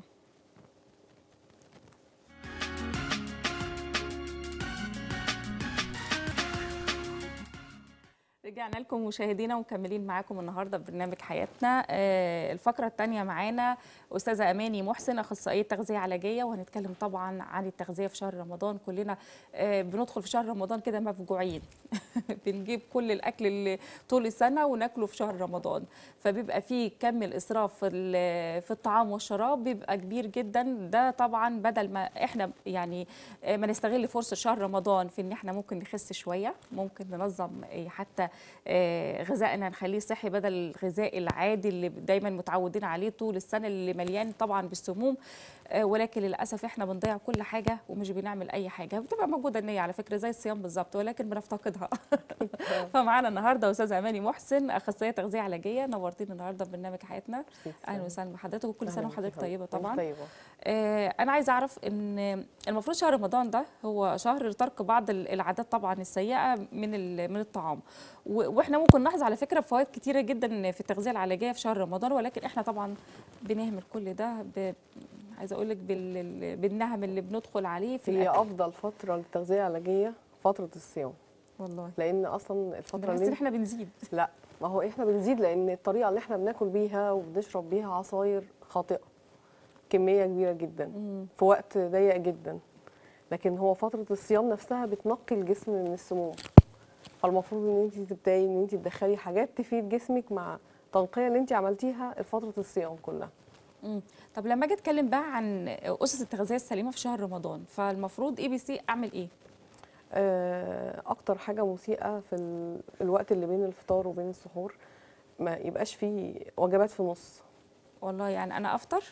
رجعنا لكم مشاهدينا ومكملين معاكم النهارده ببرنامج حياتنا. آه، الفقره الثانيه معانا استاذه اماني محسن اخصائيه تغذيه علاجيه، وهنتكلم طبعا عن التغذيه في شهر رمضان. كلنا آه، بندخل في شهر رمضان كده مفجوعين بنجيب كل الاكل اللي طول السنه وناكله في شهر رمضان، فبيبقى فيه كم الاسراف في ال- في الطعام والشراب بيبقى كبير جدا. ده طبعا بدل ما احنا يعني آه، ما نستغل فرصه شهر رمضان في ان احنا ممكن نخس شويه، ممكن ننظم آه، حتى آه، غذائنا نخليه صحي بدل الغذاء العادي اللي دايما متعودين عليه طول السنه اللي مليان طبعا بالسموم. آه، ولكن للاسف احنا بنضيع كل حاجه ومش بنعمل اي حاجه. بتبقى موجوده النيه على فكره زي الصيام بالظبط، ولكن بنفتقدها. فمعانا النهارده استاذه اماني محسن اخصائيه تغذيه علاجيه، نورتينا النهارده ببرنامج حياتنا. اهلا وسهلا بحضرتك وكل سنه وحضرتك طيبه طبعا. طيبه. آه، انا عايزه اعرف ان المفروض شهر رمضان ده هو شهر ترك بعض العادات طبعا السيئه من ال- من الطعام، و- واحنا ممكن نلاحظ على فكره فوائد كتيره جدا في التغذيه العلاجيه في شهر رمضان، ولكن احنا طبعا بنهمل كل ده ب... عايزه اقول لك بال... بالنهم اللي بندخل عليه في هي الأكل. افضل فتره للتغذيه العلاجيه فتره الصيام، والله لان اصلا الفتره بنحس ان اللي احنا بنزيد. لا، ما هو احنا بنزيد لان الطريقه اللي احنا بناكل بيها وبنشرب بيها عصاير خاطئه، كميه كبيره جدا مم. في وقت ضيق جدا. لكن هو فتره الصيام نفسها بتنقي الجسم من السموم، فالمفروض ان انت تبداي ان انت تدخلي حاجات تفيد جسمك مع التنقيه اللي انت عملتيها فتره الصيام كلها. مم. طب لما اجي اتكلم بقى عن اسس التغذيه السليمه في شهر رمضان، فالمفروض اي بي سي اعمل ايه؟ آه، اكتر حاجه مسيئه في ال- الوقت اللي بين الفطار وبين السحور ما يبقاش فيه وجبات في النص. والله يعني انا افطر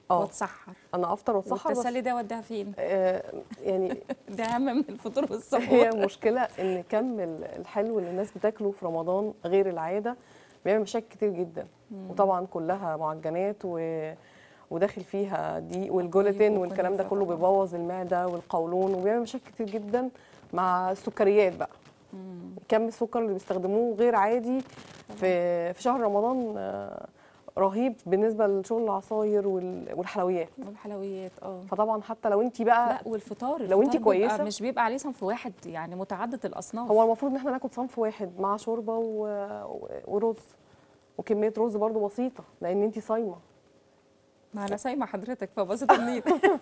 اه واتسحر انا افطر واتسحر بس والتسلي ده وديها فين؟ آه يعني ده اهم من الفطور هي والسحور. المشكله ان كم ال- الحلو اللي الناس بتاكله في رمضان غير العاده بيعمل مشاكل كتير جدا. وطبعا كلها معجنات و... وداخل فيها دي والجلوتين والكلام ده كله بيبوظ المعده والقولون وبيعمل مشاكل كتير جدا مع السكريات بقى. كم السكر اللي بيستخدموه غير عادي في في شهر رمضان آه، رهيب بالنسبه لشغل العصاير وال- والحلويات. والحلويات اه. فطبعا حتى لو انت بقى لا والفطار لو انت الفطار بيبقى كويسة. مش بيبقى عليه صنف واحد، يعني متعدد الاصناف. هو المفروض ان احنا ناكل صنف واحد مع شوربه و... ورز وكميه رز برضو بسيطه لان انت صايمه. ما انا صايمه حضرتك فبسيطه منين؟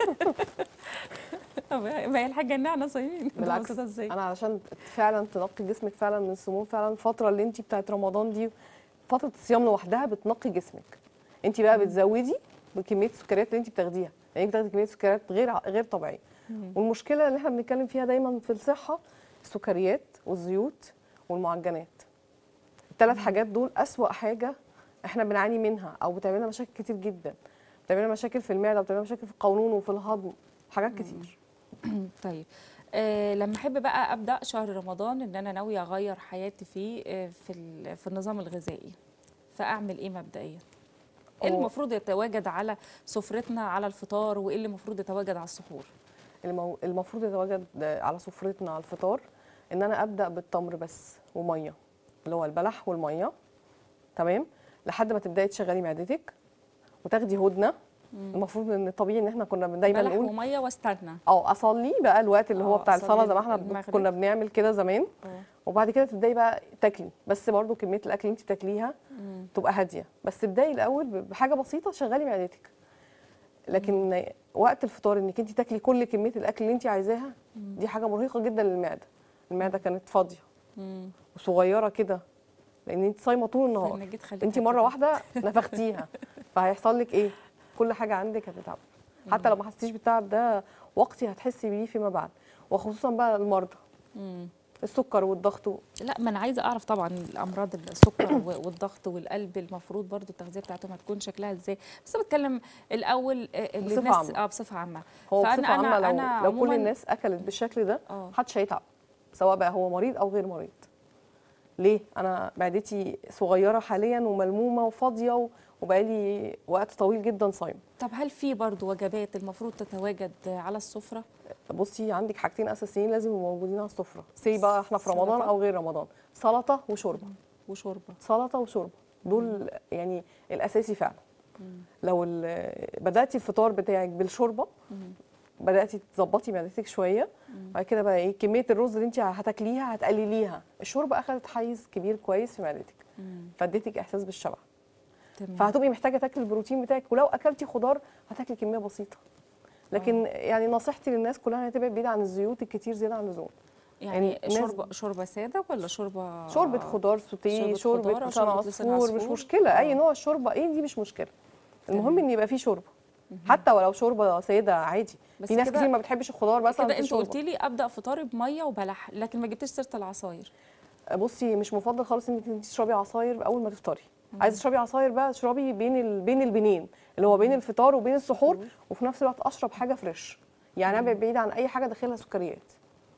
ما هي الحاجه ان احنا صايمين. بالعكس بسيطة ازاي؟ انا علشان فعلا تنقي جسمك فعلا من السموم، فعلا الفتره اللي انت بتاعت رمضان دي فتره الصيام لوحدها بتنقي جسمك. انت بقى بتزودي بكميه السكريات اللي انت بتاخديها، يعني بتاخدي كميه سكريات غير غير طبيعيه. والمشكله اللي احنا بنتكلم فيها دايما في الصحه السكريات والزيوت والمعجنات. الثلاث حاجات دول اسوأ حاجه احنا بنعاني منها او بتعمل لنا مشاكل كتير جدا. بتعمل لنا مشاكل في المعده وبتعمل لنا مشاكل في القولون وفي الهضم، حاجات كتير. طيب آه لما احب بقى ابدا شهر رمضان ان انا ناويه اغير حياتي فيه آه في ال- في النظام الغذائي، فاعمل ايه مبدئيا؟ ايه هو- المفروض يتواجد على سفرتنا على الفطار وايه اللي المفروض يتواجد على السحور؟ المو- المفروض يتواجد على سفرتنا على الفطار ان انا ابدا بالتمر بس وميه، اللي هو البلح والميه، تمام، لحد ما تبداي تشغلي معدتك وتاخدي هدنه. المفروض ان الطبيعي ان احنا كنا دايما بلح نقول وميه واستنى. اه اصلي بقى الوقت اللي هو آه، بتاع الصلاه أصلي زي ما احنا المغرب. كنا بنعمل كده زمان. آه. وبعد كده تبداي بقى تاكلي، بس برضو كميه الاكل اللي انت بتاكليها تبقى هاديه، بس تبداي الاول بحاجه بسيطه شغلي معدتك. لكن وقت الفطار انك انت تاكلي كل كميه الاكل اللي انت عايزاها دي حاجه مرهقه جدا للمعده. المعده كانت فاضيه مم. وصغيره كده لان انت صايمه طول النهار. فإنك جيت خليتها انت مره كده. واحده نفختيها فهيحصل لك ايه؟ كل حاجه عندك هتتعب. حتى لو ما حسيتيش بالتعب ده وقتي هتحسي بيه فيما بعد، وخصوصا بقى المرضى مم. السكر والضغط و... لا ما انا عايزه اعرف طبعا الامراض السكر و- والضغط والقلب المفروض برضو التغذيه بتاعتهم هتكون شكلها ازاي، بس بتكلم الاول آه، اللي بصفة الناس عامة. اه بصفه عامه. هو فأنا- بصفه عامه لو أنا لو كل عموماً- الناس اكلت بالشكل ده اه محدش هيتعب، سواء بقى هو مريض او غير مريض. ليه؟ انا معدتي صغيره حاليا وملمومه وفاضيه و- وبقالي وقت طويل جدا صايمه. طب هل في برضو وجبات المفروض تتواجد على السفره؟ بصي عندك حاجتين اساسيين لازم يبقوا موجودين على السفره، سي بقى احنا في رمضان سلطة؟ او غير رمضان، سلطه وشوربه. وشوربه. سلطه وشوربه دول يعني الاساسي فعلا. لو ال- بداتي الفطار بتاعك بالشوربه بداتي تظبطي معدتك شويه، بعد كده بقى ايه كميه الرز اللي انت هتاكليها هتقلليها. الشوربه اخذت حيز كبير كويس في معدتك فاديتك احساس بالشبع، تمام. فهتبقي محتاجه تاكلي البروتين بتاعك. ولو اكلتي خضار هتاكلي كميه بسيطه. لكن يعني نصيحتي للناس كلها انها تبعد بعيد عن الزيوت الكتير زياده عن اللزوم. يعني يعني الناس- شوربه شوربه ساده ولا شوربه شوربه خضار سوتيه، شوربة خضار شوربه أو لسان شوربة لسان عصفور، مش عصفور. مشكله آه. اي نوع الشوربه ايه دي مش مشكله. المهم ان يبقى فيه شوربه حتى ولو شوربه ساده عادي. بس في ناس كده- كتير ما بتحبش الخضار مثلا كده في انت شوربه. قلتي لي ابدا فطاري بميه وبلح، لكن ما جبتيش سيره العصاير. بصي مش مفضل خالص انك انت تشربي عصاير اول ما تفطري. عايزه تشربي عصاير بقى اشربي بين ال... بين البنين اللي هو بين الفطار وبين السحور، وفي نفس الوقت اشرب حاجه فريش. يعني ابعد بعيد عن اي حاجه داخلها سكريات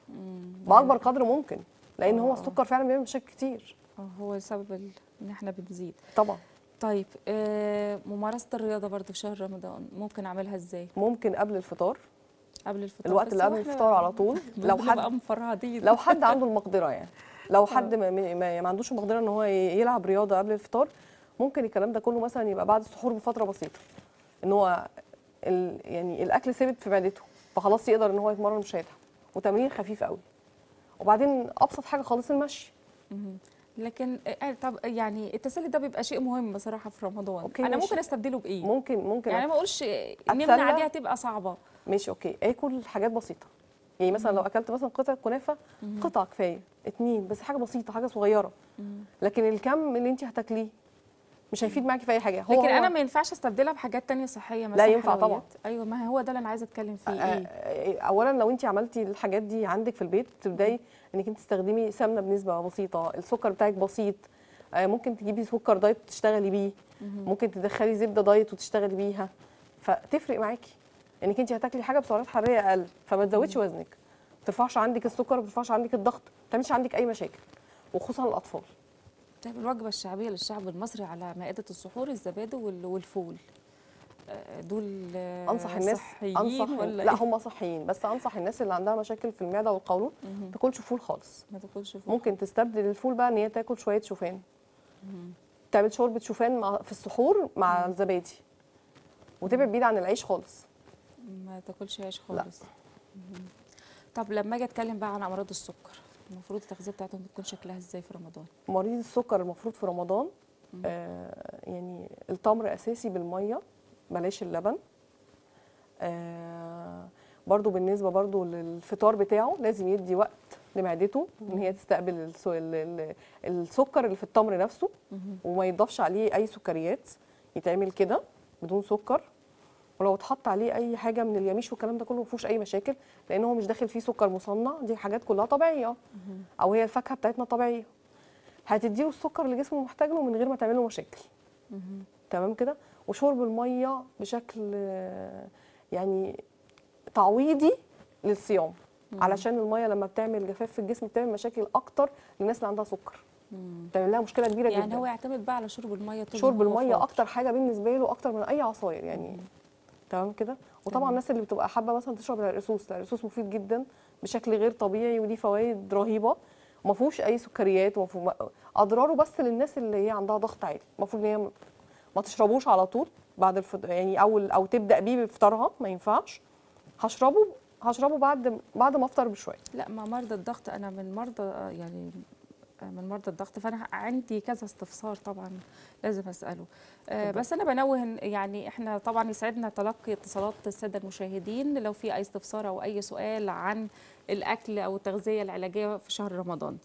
باكبر قدر ممكن، لان هو السكر فعلا بيعمل مشاكل كتير. اه هو سبب ال- ان احنا بنزيد. طبعا طيب آه ممارسه الرياضه برضو في شهر رمضان ممكن اعملها ازاي؟ ممكن قبل الفطار، قبل الفطار. الوقت بس اللي هو قبل احنا الفطار على طول. لو بنبقى حد مفرهدين. لو حد عنده المقدره يعني لو حد ما, ما, ما عندوش المقدره ان هو ي- يلعب رياضه قبل الفطار، ممكن الكلام ده كله مثلا يبقى بعد السحور بفتره بسيطه، ان هو ال يعني الاكل ثابت في معدته فخلاص يقدر ان هو يتمرن مش هيتعب، وتمرين خفيف قوي. وبعدين ابسط حاجه خالص المشي. مهم. لكن آه طب يعني التسلي ده بيبقى شيء مهم بصراحه في رمضان. أوكي، انا ماشي. ممكن استبدله بايه؟ ممكن ممكن يعني أ- ما اقولش أتسلى. نمنع دي هتبقى صعبه. ماشي اوكي اكل حاجات بسيطه. يعني مثلا لو اكلت مثلا قطعه كنافه قطعه كفايه، اتنين بس، حاجه بسيطه حاجه صغيره. لكن الكم اللي انت هتاكليه مش هيفيد معاكي في اي حاجه. هو لكن هو انا ما ينفعش استبدلها بحاجات تانية صحيه مثلا. ينفع حلويات. طبعا. ايوه ما هو ده اللي انا عايزه اتكلم فيه. ايه آه، اولا لو انت عملتي الحاجات دي عندك في البيت تبداي انك انت تستخدمي سمنه بنسبه بسيطه، السكر بتاعك بسيط. آه، ممكن تجيبي سكر دايت تشتغلي بيه، ممكن تدخلي زبده دايت وتشتغلي بيها. فتفرق معاكي انك انت هتاكلي حاجه بسعرات حراريه اقل، فما تزودش وزنك، ما ترفعش عندك السكر، ما ترفعش عندك الضغط، ما تعملش عندك اي مشاكل، وخصوصا الاطفال. طيب الوجبه الشعبيه للشعب المصري على مائده السحور الزبادي وال- والفول، آه، دول آه، انصح الناس صحيين انصح ولا لا إيه؟ هم صحيين، بس انصح الناس اللي عندها مشاكل في المعده والقولون ما تاكلش فول خالص. ما تاكلش فول. ممكن تستبدل الفول بقى ان هي تاكل شويه شوفان، تعمل شوربه شوفان مع في السحور مع الزبادي، وتبعد بعيد عن العيش خالص. ما تاكلش عيش خالص. مهم. طب لما اجي اتكلم بقى عن امراض السكر، المفروض التغذيه بتاعتهم بتكون شكلها ازاي في رمضان؟ مريض السكر المفروض في رمضان آه يعني التمر اساسي بالميه، بلاش اللبن. آه برضو بالنسبه برضو للفطار بتاعه لازم يدي وقت لمعدته ان هي تستقبل السو- ال- ال- السكر اللي في التمر نفسه، وما يضافش عليه اي سكريات، يتعمل كده بدون سكر. ولو اتحط عليه اي حاجه من اليميش والكلام ده كله ما فيهوش اي مشاكل، لان هو مش داخل فيه سكر مصنع، دي حاجات كلها طبيعيه، او هي الفاكهه بتاعتنا طبيعيه. هتديله السكر اللي جسمه محتاج له من غير ما تعمله مشاكل. تمام كده. وشرب الميه بشكل آه، يعني تعويضي للصيام، علشان الميه لما بتعمل جفاف في الجسم بتعمل مشاكل اكتر للناس اللي عندها سكر، بتعمل لها مشكله كبيره يعني جدا. هو يعتمد بقى على شرب الميه طول شرب ما هو الميه فاطر. اكتر حاجه بالنسبه له، اكتر من اي عصاير يعني. تمام كده. وطبعا الناس اللي بتبقى حابه مثلا تشرب العرقسوس، العرقسوس مفيد جدا بشكل غير طبيعي، وليه فوائد رهيبه، وما فيهوش اي سكريات، وما فيه اضراره بس للناس اللي هي عندها ضغط عالي. المفروض ان هي ما تشربوش على طول بعد الفطار، يعني اول او تبدا بيه بفطارها، ما ينفعش. هشربه هشربه بعد بعد ما افطر بشويه. لا، ما مرضى الضغط، انا من مرضى يعني من مرضى الضغط، فانا عندي كذا استفسار طبعا لازم اساله. آه بس انا بنوه إن يعني احنا طبعا يسعدنا تلقي اتصالات الساده المشاهدين لو في اي استفسار او اي سؤال عن الاكل او التغذيه العلاجيه في شهر رمضان.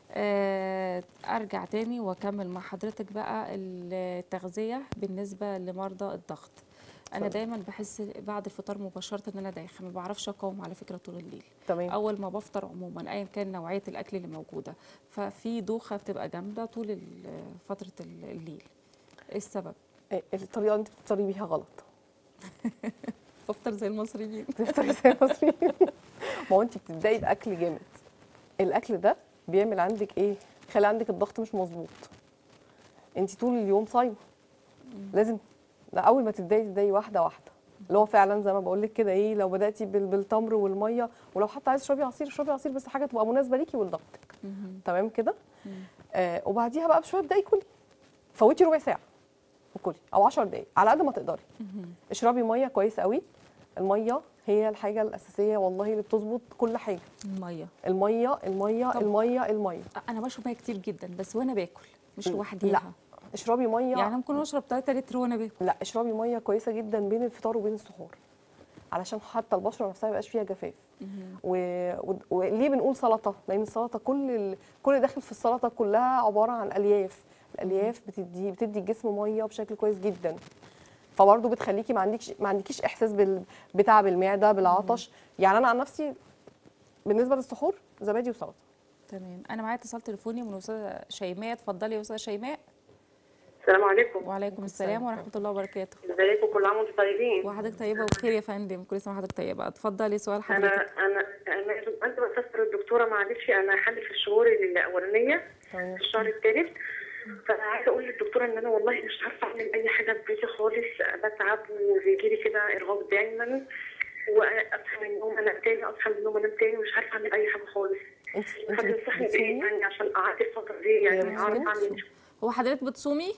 آه ارجع تاني واكمل مع حضرتك بقى التغذيه بالنسبه لمرضى الضغط. انا دايما بحس بعد الفطار مباشره ان انا دايخه، ما بعرفش اقاوم على فكره طول الليل. تمام. اول ما بفطر عموما ايا كان نوعيه الاكل اللي موجوده، ففي دوخه بتبقى جامده طول ال- فتره ال- الليل. ايه السبب؟ إيه الطريقه اللي انت بتفطري بيها غلط. بفطر زي المصريين. بتفطري زي المصريين. ما هو انت بتبداي باكل جامد، الاكل ده بيعمل عندك ايه؟ خلي عندك الضغط مش مظبوط. انت طول اليوم صايمه، لازم لا اول ما تبداي تبداي واحده واحده، اللي هو فعلا زي ما بقول لك كده، ايه لو بداتي بال- بالتمر والميه، ولو حتى عايزه تشربي عصير اشربي عصير، بس حاجه تبقى مناسبه ليكي ولضغطك. تمام كده. آه وبعديها بقى بشويه ابداي كلي، فوتي ربع ساعه وكلي او عشر دقائق على قد ما تقدري. اشربي ميه كويس قوي، الميه هي الحاجه الاساسيه والله اللي بتظبط كل حاجه. الميه. الميه الميه طب الميه الميه. انا بشرب ميه كتير جدا بس وانا باكل مش لوحديها. لا اشربي ميه. يعني ممكن اشرب ثلاثة لتر وانا باكل. لا اشربي ميه كويسه جدا بين الفطار وبين السحور، علشان حتى البشره نفسها ما يبقاش فيها جفاف. و... و... وليه بنقول سلطه؟ لان السلطه كل ال... كل اللي داخل في السلطه كلها عباره عن الياف، الالياف بتدي بتدي الجسم ميه بشكل كويس جدا، فبرضه بتخليكي ما عندكش ما عندكيش احساس بال... بتعب المعده بالعطش. يعني انا عن نفسي بالنسبه للسحور زبادي وسلطه. تمام. انا معايا اتصال تليفوني من استاذه شيماء. اتفضلي يا استاذه شيماء. السلام عليكم. وعليكم السلام ورحمه الله وبركاته. ازيكم؟ كل عام وانتم طيبين. وحضرتك طيبه وبخير يا فندم. كل سنه وحضرتك طيبه. اتفضلي سؤال حضرتك. انا انا انا انت بستفسر الدكتوره، معلش انا حامل في الشهور الاولانيه تمام. في الشهر الثالث، فانا عايزه اقول للدكتوره ان انا والله مش عارفه اعمل اي حاجه في بيتي خالص، بتعب وبيجي لي كده ارهاق دايما، واصحى من النوم انام تاني، اصحى من النوم انام تاني، مش عارفه اعمل اي حاجه خالص. انت انت فتنصحني بايه بتصومي؟ يعني عشان اعدي الفتره دي، يعني هي اعرف بتصوم؟ اعمل هو حضرتك بتصومي؟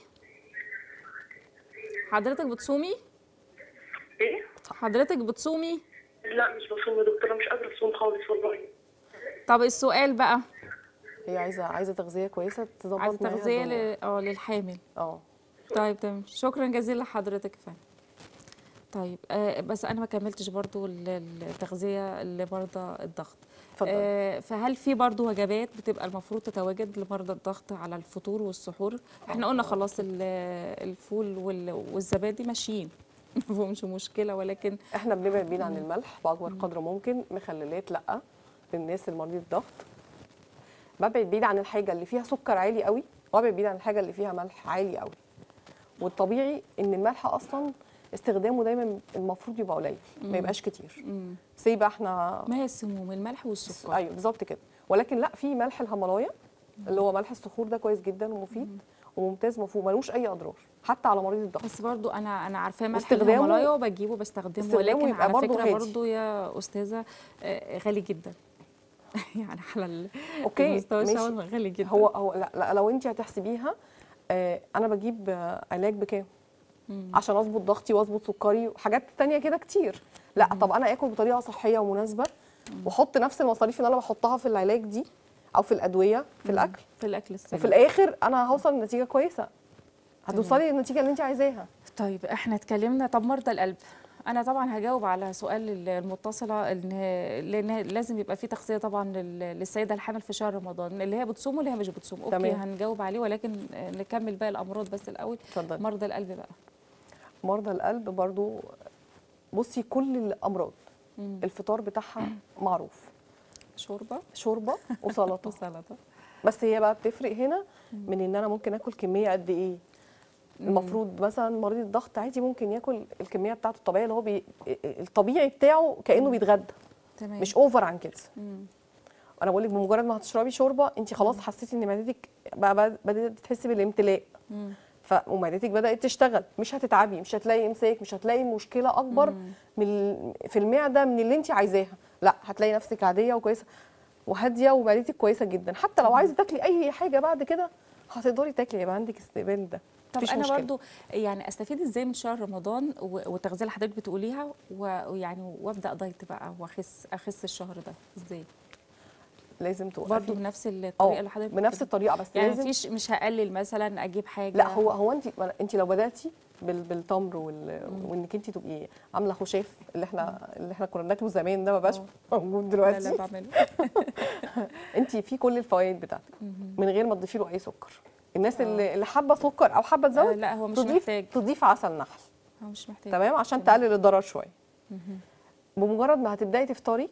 حضرتك بتصومي؟ ايه؟ حضرتك بتصومي؟ لا مش بصوم يا دكتوره، مش قادره اصوم خالص والله. طب السؤال بقى، هي عايزه عايزه تغذيه كويسه تظبط عايزه معاها تغذيه الدنيا. ل- اه للحامل. اه طيب تمام، شكرا جزيلا لحضرتك يا فندم. طيب آه بس انا ما كملتش برضو ال- التغذيه لمرضى الضغط. اتفضلي. آه فهل في برضو وجبات بتبقى المفروض تتواجد لمرضى الضغط على الفطور والسحور؟ احنا قلنا خلاص ال- الفول وال- والزبادي ماشيين ما فيهمش مشكله، ولكن احنا بنبعد بيه عن الملح باكبر قدر ممكن، مخللات لا للناس المريض الضغط. ببعد بعيد عن الحاجه اللي فيها سكر عالي قوي، وابعد بعيد عن الحاجه اللي فيها ملح عالي قوي. والطبيعي ان الملح اصلا استخدامه دايما المفروض يبقى قليل، ما يبقاش كتير. سي بقى احنا ما هي السموم، الملح والسكر. ايوه بالظبط كده. ولكن لا، في ملح الهيمالايا اللي هو ملح الصخور ده كويس جدا ومفيد وممتاز، مفهوم ملوش اي اضرار حتى على مريض الضغط. بس برضو انا انا عارفاه ملح استخدامه- الهيمالايا وبجيبه بستخدمه، استخدامه ولكن يبقى على برضو فكره هادي. برضو يا استاذه آه، غالي جدا. يعني على ال- اوكي المستوى ماشي. الشعبي غالي جدا. هو هو لا, لا لو انت هتحسبيها، آه انا بجيب آه علاج بكام عشان اظبط ضغطي واظبط سكري وحاجات تانية كده كتير. لا طب انا اكل بطريقه صحيه ومناسبه واحط نفس المصاريف اللي انا بحطها في العلاج دي او في الادويه في الاكل، في الاكل السليم. وفي الاخر انا هوصل لنتيجه كويسه، هتوصلي للنتيجه اللي انت عايزاها. طيب احنا اتكلمنا، طب مرضى القلب، انا طبعا هجاوب على سؤال المتصله ان لان لازم يبقى في تغذيه طبعا لل- للسيده الحامل في شهر رمضان، اللي هي بتصوم واللي هي مش بتصوم. اوكي تمام. هنجاوب عليه، ولكن نكمل باقي الامراض بس الاول. اتفضلي. مرضى القلب بقى. مرضى القلب برضو بصي كل الامراض الفطار بتاعها معروف، شوربه شوربه وسلطه. وسلطه. بس هي بقى بتفرق هنا من ان انا ممكن اكل كميه قد ايه. المفروض مثلا مريض الضغط عادي ممكن ياكل الكميه بتاعته الطبيعيه اللي هو بي... الطبيعي بتاعه كانه بيتغدى، تمام. مش اوفر عن كده. مم. انا بقول لك بمجرد ما هتشربي شوربه انت خلاص حسيتي ان معدتك بقى بقى بدات تحسي بالامتلاء، مم. ف ومعدتك بدات تشتغل، مش هتتعبي، مش هتلاقي امساك، مش هتلاقي مشكله اكبر من ال- في المعده من اللي انت عايزاها. لا هتلاقي نفسك عاديه وكويسه وهاديه ومعدتك كويسه جدا. حتى لو عايزه تاكلي اي حاجه بعد كده هتقدري تاكلي، يبقى عندك استقبال ده. طب مفيش انا مشكلة. برضو يعني استفيد ازاي من شهر رمضان و- والتغذيه اللي حضرتك بتقوليها، و- ويعني وابدا دايت بقى واخس اخس الشهر ده ازاي؟ لازم توقفي برضو بنفس الطريقه اه اللي حضرتك بنفس بتقولي. الطريقه، بس يعني لازم مفيش، مش هقلل مثلا اجيب حاجه. لا هو هو انت انت لو بداتي بال- بالتمر وال... وانك انت تبقي عامله خشاف اللي احنا اللي احنا كنا بناكله زمان ده ما بقاش اه. موجود لا لا دلوقتي. بعمله. انت في كل الفوائد بتاعتك من غير ما تضيفي له اي سكر. الناس اللي اللي حابه سكر او حابه آه، تزود لا هو مش تضيف محتاج. تضيف عسل نحل، هو مش محتاج. تمام، عشان تقلل الضرر شويه. بمجرد ما هتبداي تفطري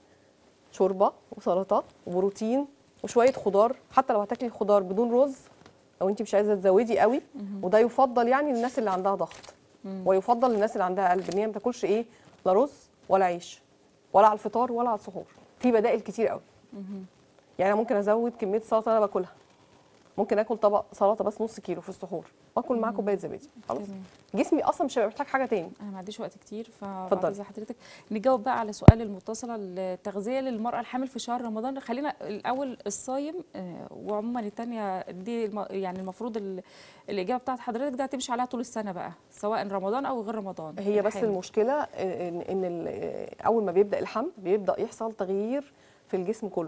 شوربه وسلطه وبروتين وشويه خضار، حتى لو هتاكلي خضار بدون رز لو انت مش عايزه تزودي قوي، وده يفضل يعني للناس اللي عندها ضغط، ويفضل للناس اللي عندها قلب ان هي ما تاكلش ايه، لا رز ولا عيش ولا على الفطار ولا على السحور. في بدائل كتير قوي. يعني أنا ممكن ازود كميه السلطه اللي انا باكلها، ممكن اكل طبق سلطه بس نص كيلو في السحور واكل معاه كوبايه زبادي، خلاص تمام. جسمي اصلا مش هيبقى محتاج حاجه تاني. انا ما عنديش وقت كتير، اتفضلي. فبعد اذن حضرتك نجاوب بقى على سؤال المتصله، التغذيه للمراه الحامل في شهر رمضان. خلينا الاول الصايم، آه، وعموما الثانيه دي الم- يعني المفروض ال- الاجابه بتاعت حضرتك ده هتمشي عليها طول السنه بقى، سواء رمضان او غير رمضان. هي بس الحامل. المشكله ان ان ال- اول ما بيبدا الحمل بيبدا يحصل تغيير في الجسم كله،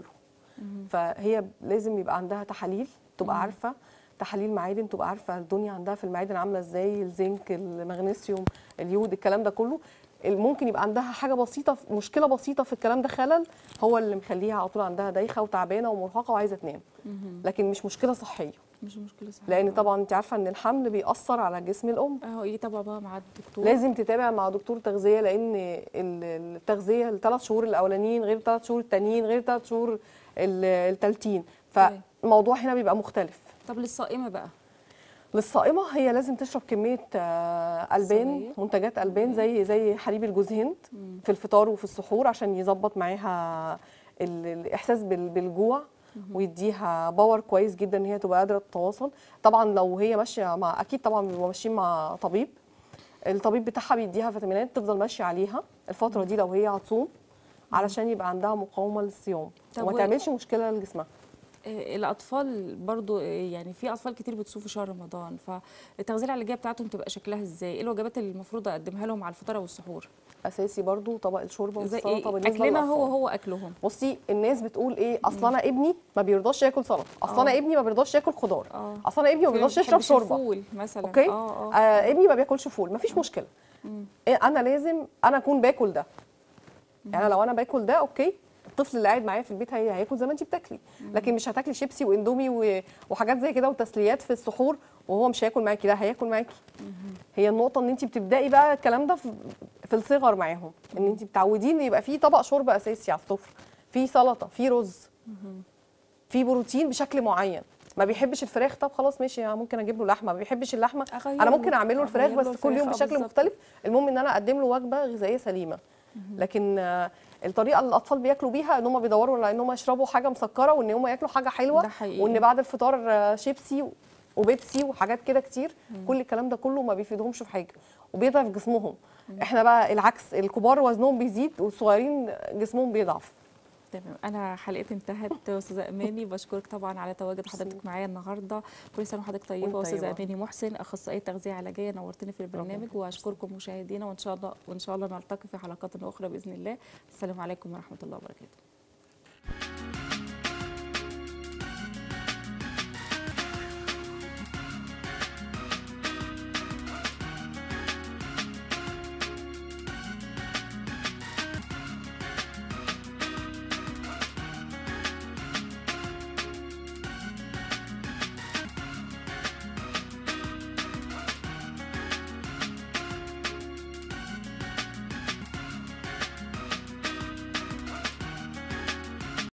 فهي لازم يبقى عندها تحاليل تبقى عارفه، تحاليل معادن تبقى عارفه الدنيا عندها في المعادن عامله ازاي، الزنك، المغنيسيوم، اليود، الكلام ده كله. ممكن يبقى عندها حاجه بسيطه، مشكله بسيطه في الكلام ده، خلل هو اللي مخليها على طول عندها دايخه وتعبانه ومرهقه وعايزه تنام، لكن مش مشكله صحيه. مش مشكله صحيح. لان طبعا انت عارفه ان الحمل بيأثر على جسم الام. اهو يتابع بقى مع الدكتور. لازم تتابع مع دكتور تغذيه، لان ال- التغذيه الثلاث شهور الاولانيين غير الثلاث شهور التانيين غير الثلاث شهور الثالثين، تمام. فالموضوع هنا بيبقى مختلف. طب للصائمه بقى؟ للصائمه هي لازم تشرب كميه آه، البان، صغير. منتجات البان زي زي حليب الجوز هند في الفطار وفي السحور عشان يظبط معاها ال- الاحساس بال- بالجوع ويديها باور كويس جدا ان هي تبقى قادره تتواصل. طبعا لو هي ماشيه مع، اكيد طبعا بيبقوا ماشيين مع طبيب، الطبيب بتاعها بيديها فيتامينات تفضل ماشيه عليها الفتره دي لو هي هتصوم، علشان يبقى عندها مقاومه للصيام طب وما و- تعملش مشكله لجسمها. آه، الاطفال برضو، آه، يعني في اطفال كتير بتصوم في شهر رمضان، فالتغذيه العلاجيه بتاعتهم تبقى شكلها ازاي؟ ايه الوجبات اللي المفروض اقدمها لهم على الفطار والسحور؟ اساسي برضو طبق الشوربه زي والسلطه إيه؟ بالنسبه اكلنا هو للاطفال. هو اكلهم. بصي الناس بتقول ايه، اصل انا ابني ما بيرضاش ياكل سلطه، اصل انا آه. ابني ما بيرضاش ياكل خضار، آه. اصل انا ابني ما بيرضاش يشرب بيحبش شوربه، الفول مثلا. اوكي اه اه آه ابني ما بياكلش فول، مفيش مشكله. إيه، انا لازم انا اكون باكل ده. يعني لو انا باكل ده اوكي، الطفل اللي قاعد معايا في البيت هي هياكل زي ما انت بتاكلي، لكن مش هتاكلي شيبسي واندومي و- وحاجات زي كده وتسليات في السحور وهو مش هياكل معاكي، لا هياكل معاكي. هي النقطه ان انت بتبداي بقى الكلام ده في, في الصغر معاهم، ان انت بتعوديه ان يبقى في طبق شوربه اساسي على السفره، في سلطه، في رز، في بروتين بشكل معين. ما بيحبش الفراخ، طب خلاص ماشي ممكن اجيب له لحمه. ما بيحبش اللحمه، أغير انا له- ممكن اعمل له الفراخ أغير له بس كل يوم الفراخ، آه، بشكل بالظبط. مختلف. المهم ان انا اقدم له وجبه غذائيه سليمه. لكن آه، الطريقه اللي الاطفال بياكلوا بيها ان هم بيدوروا على ان هم يشربوا حاجه مسكره وان هم ياكلوا حاجه حلوه، ده حقيقي. وان بعد الفطار آه، شيبسي وبيبسي وحاجات كده كتير. كل الكلام ده كله ما بيفيدهمش في حاجه وبيضعف جسمهم. احنا بقى العكس، الكبار وزنهم بيزيد والصغيرين جسمهم بيضعف. تمام، انا حلقتي انتهت. استاذه اماني بشكرك طبعا على تواجد حضرتك معايا النهارده. كل سنه وحضرتك طيبه. وانت استاذه طيبة. اماني محسن، اخصائيه تغذيه علاجيه، نورتني في البرنامج. واشكركم مشاهدينا، وان شاء الله وان شاء الله نلتقي في حلقات اخرى باذن الله. السلام عليكم ورحمه الله وبركاته.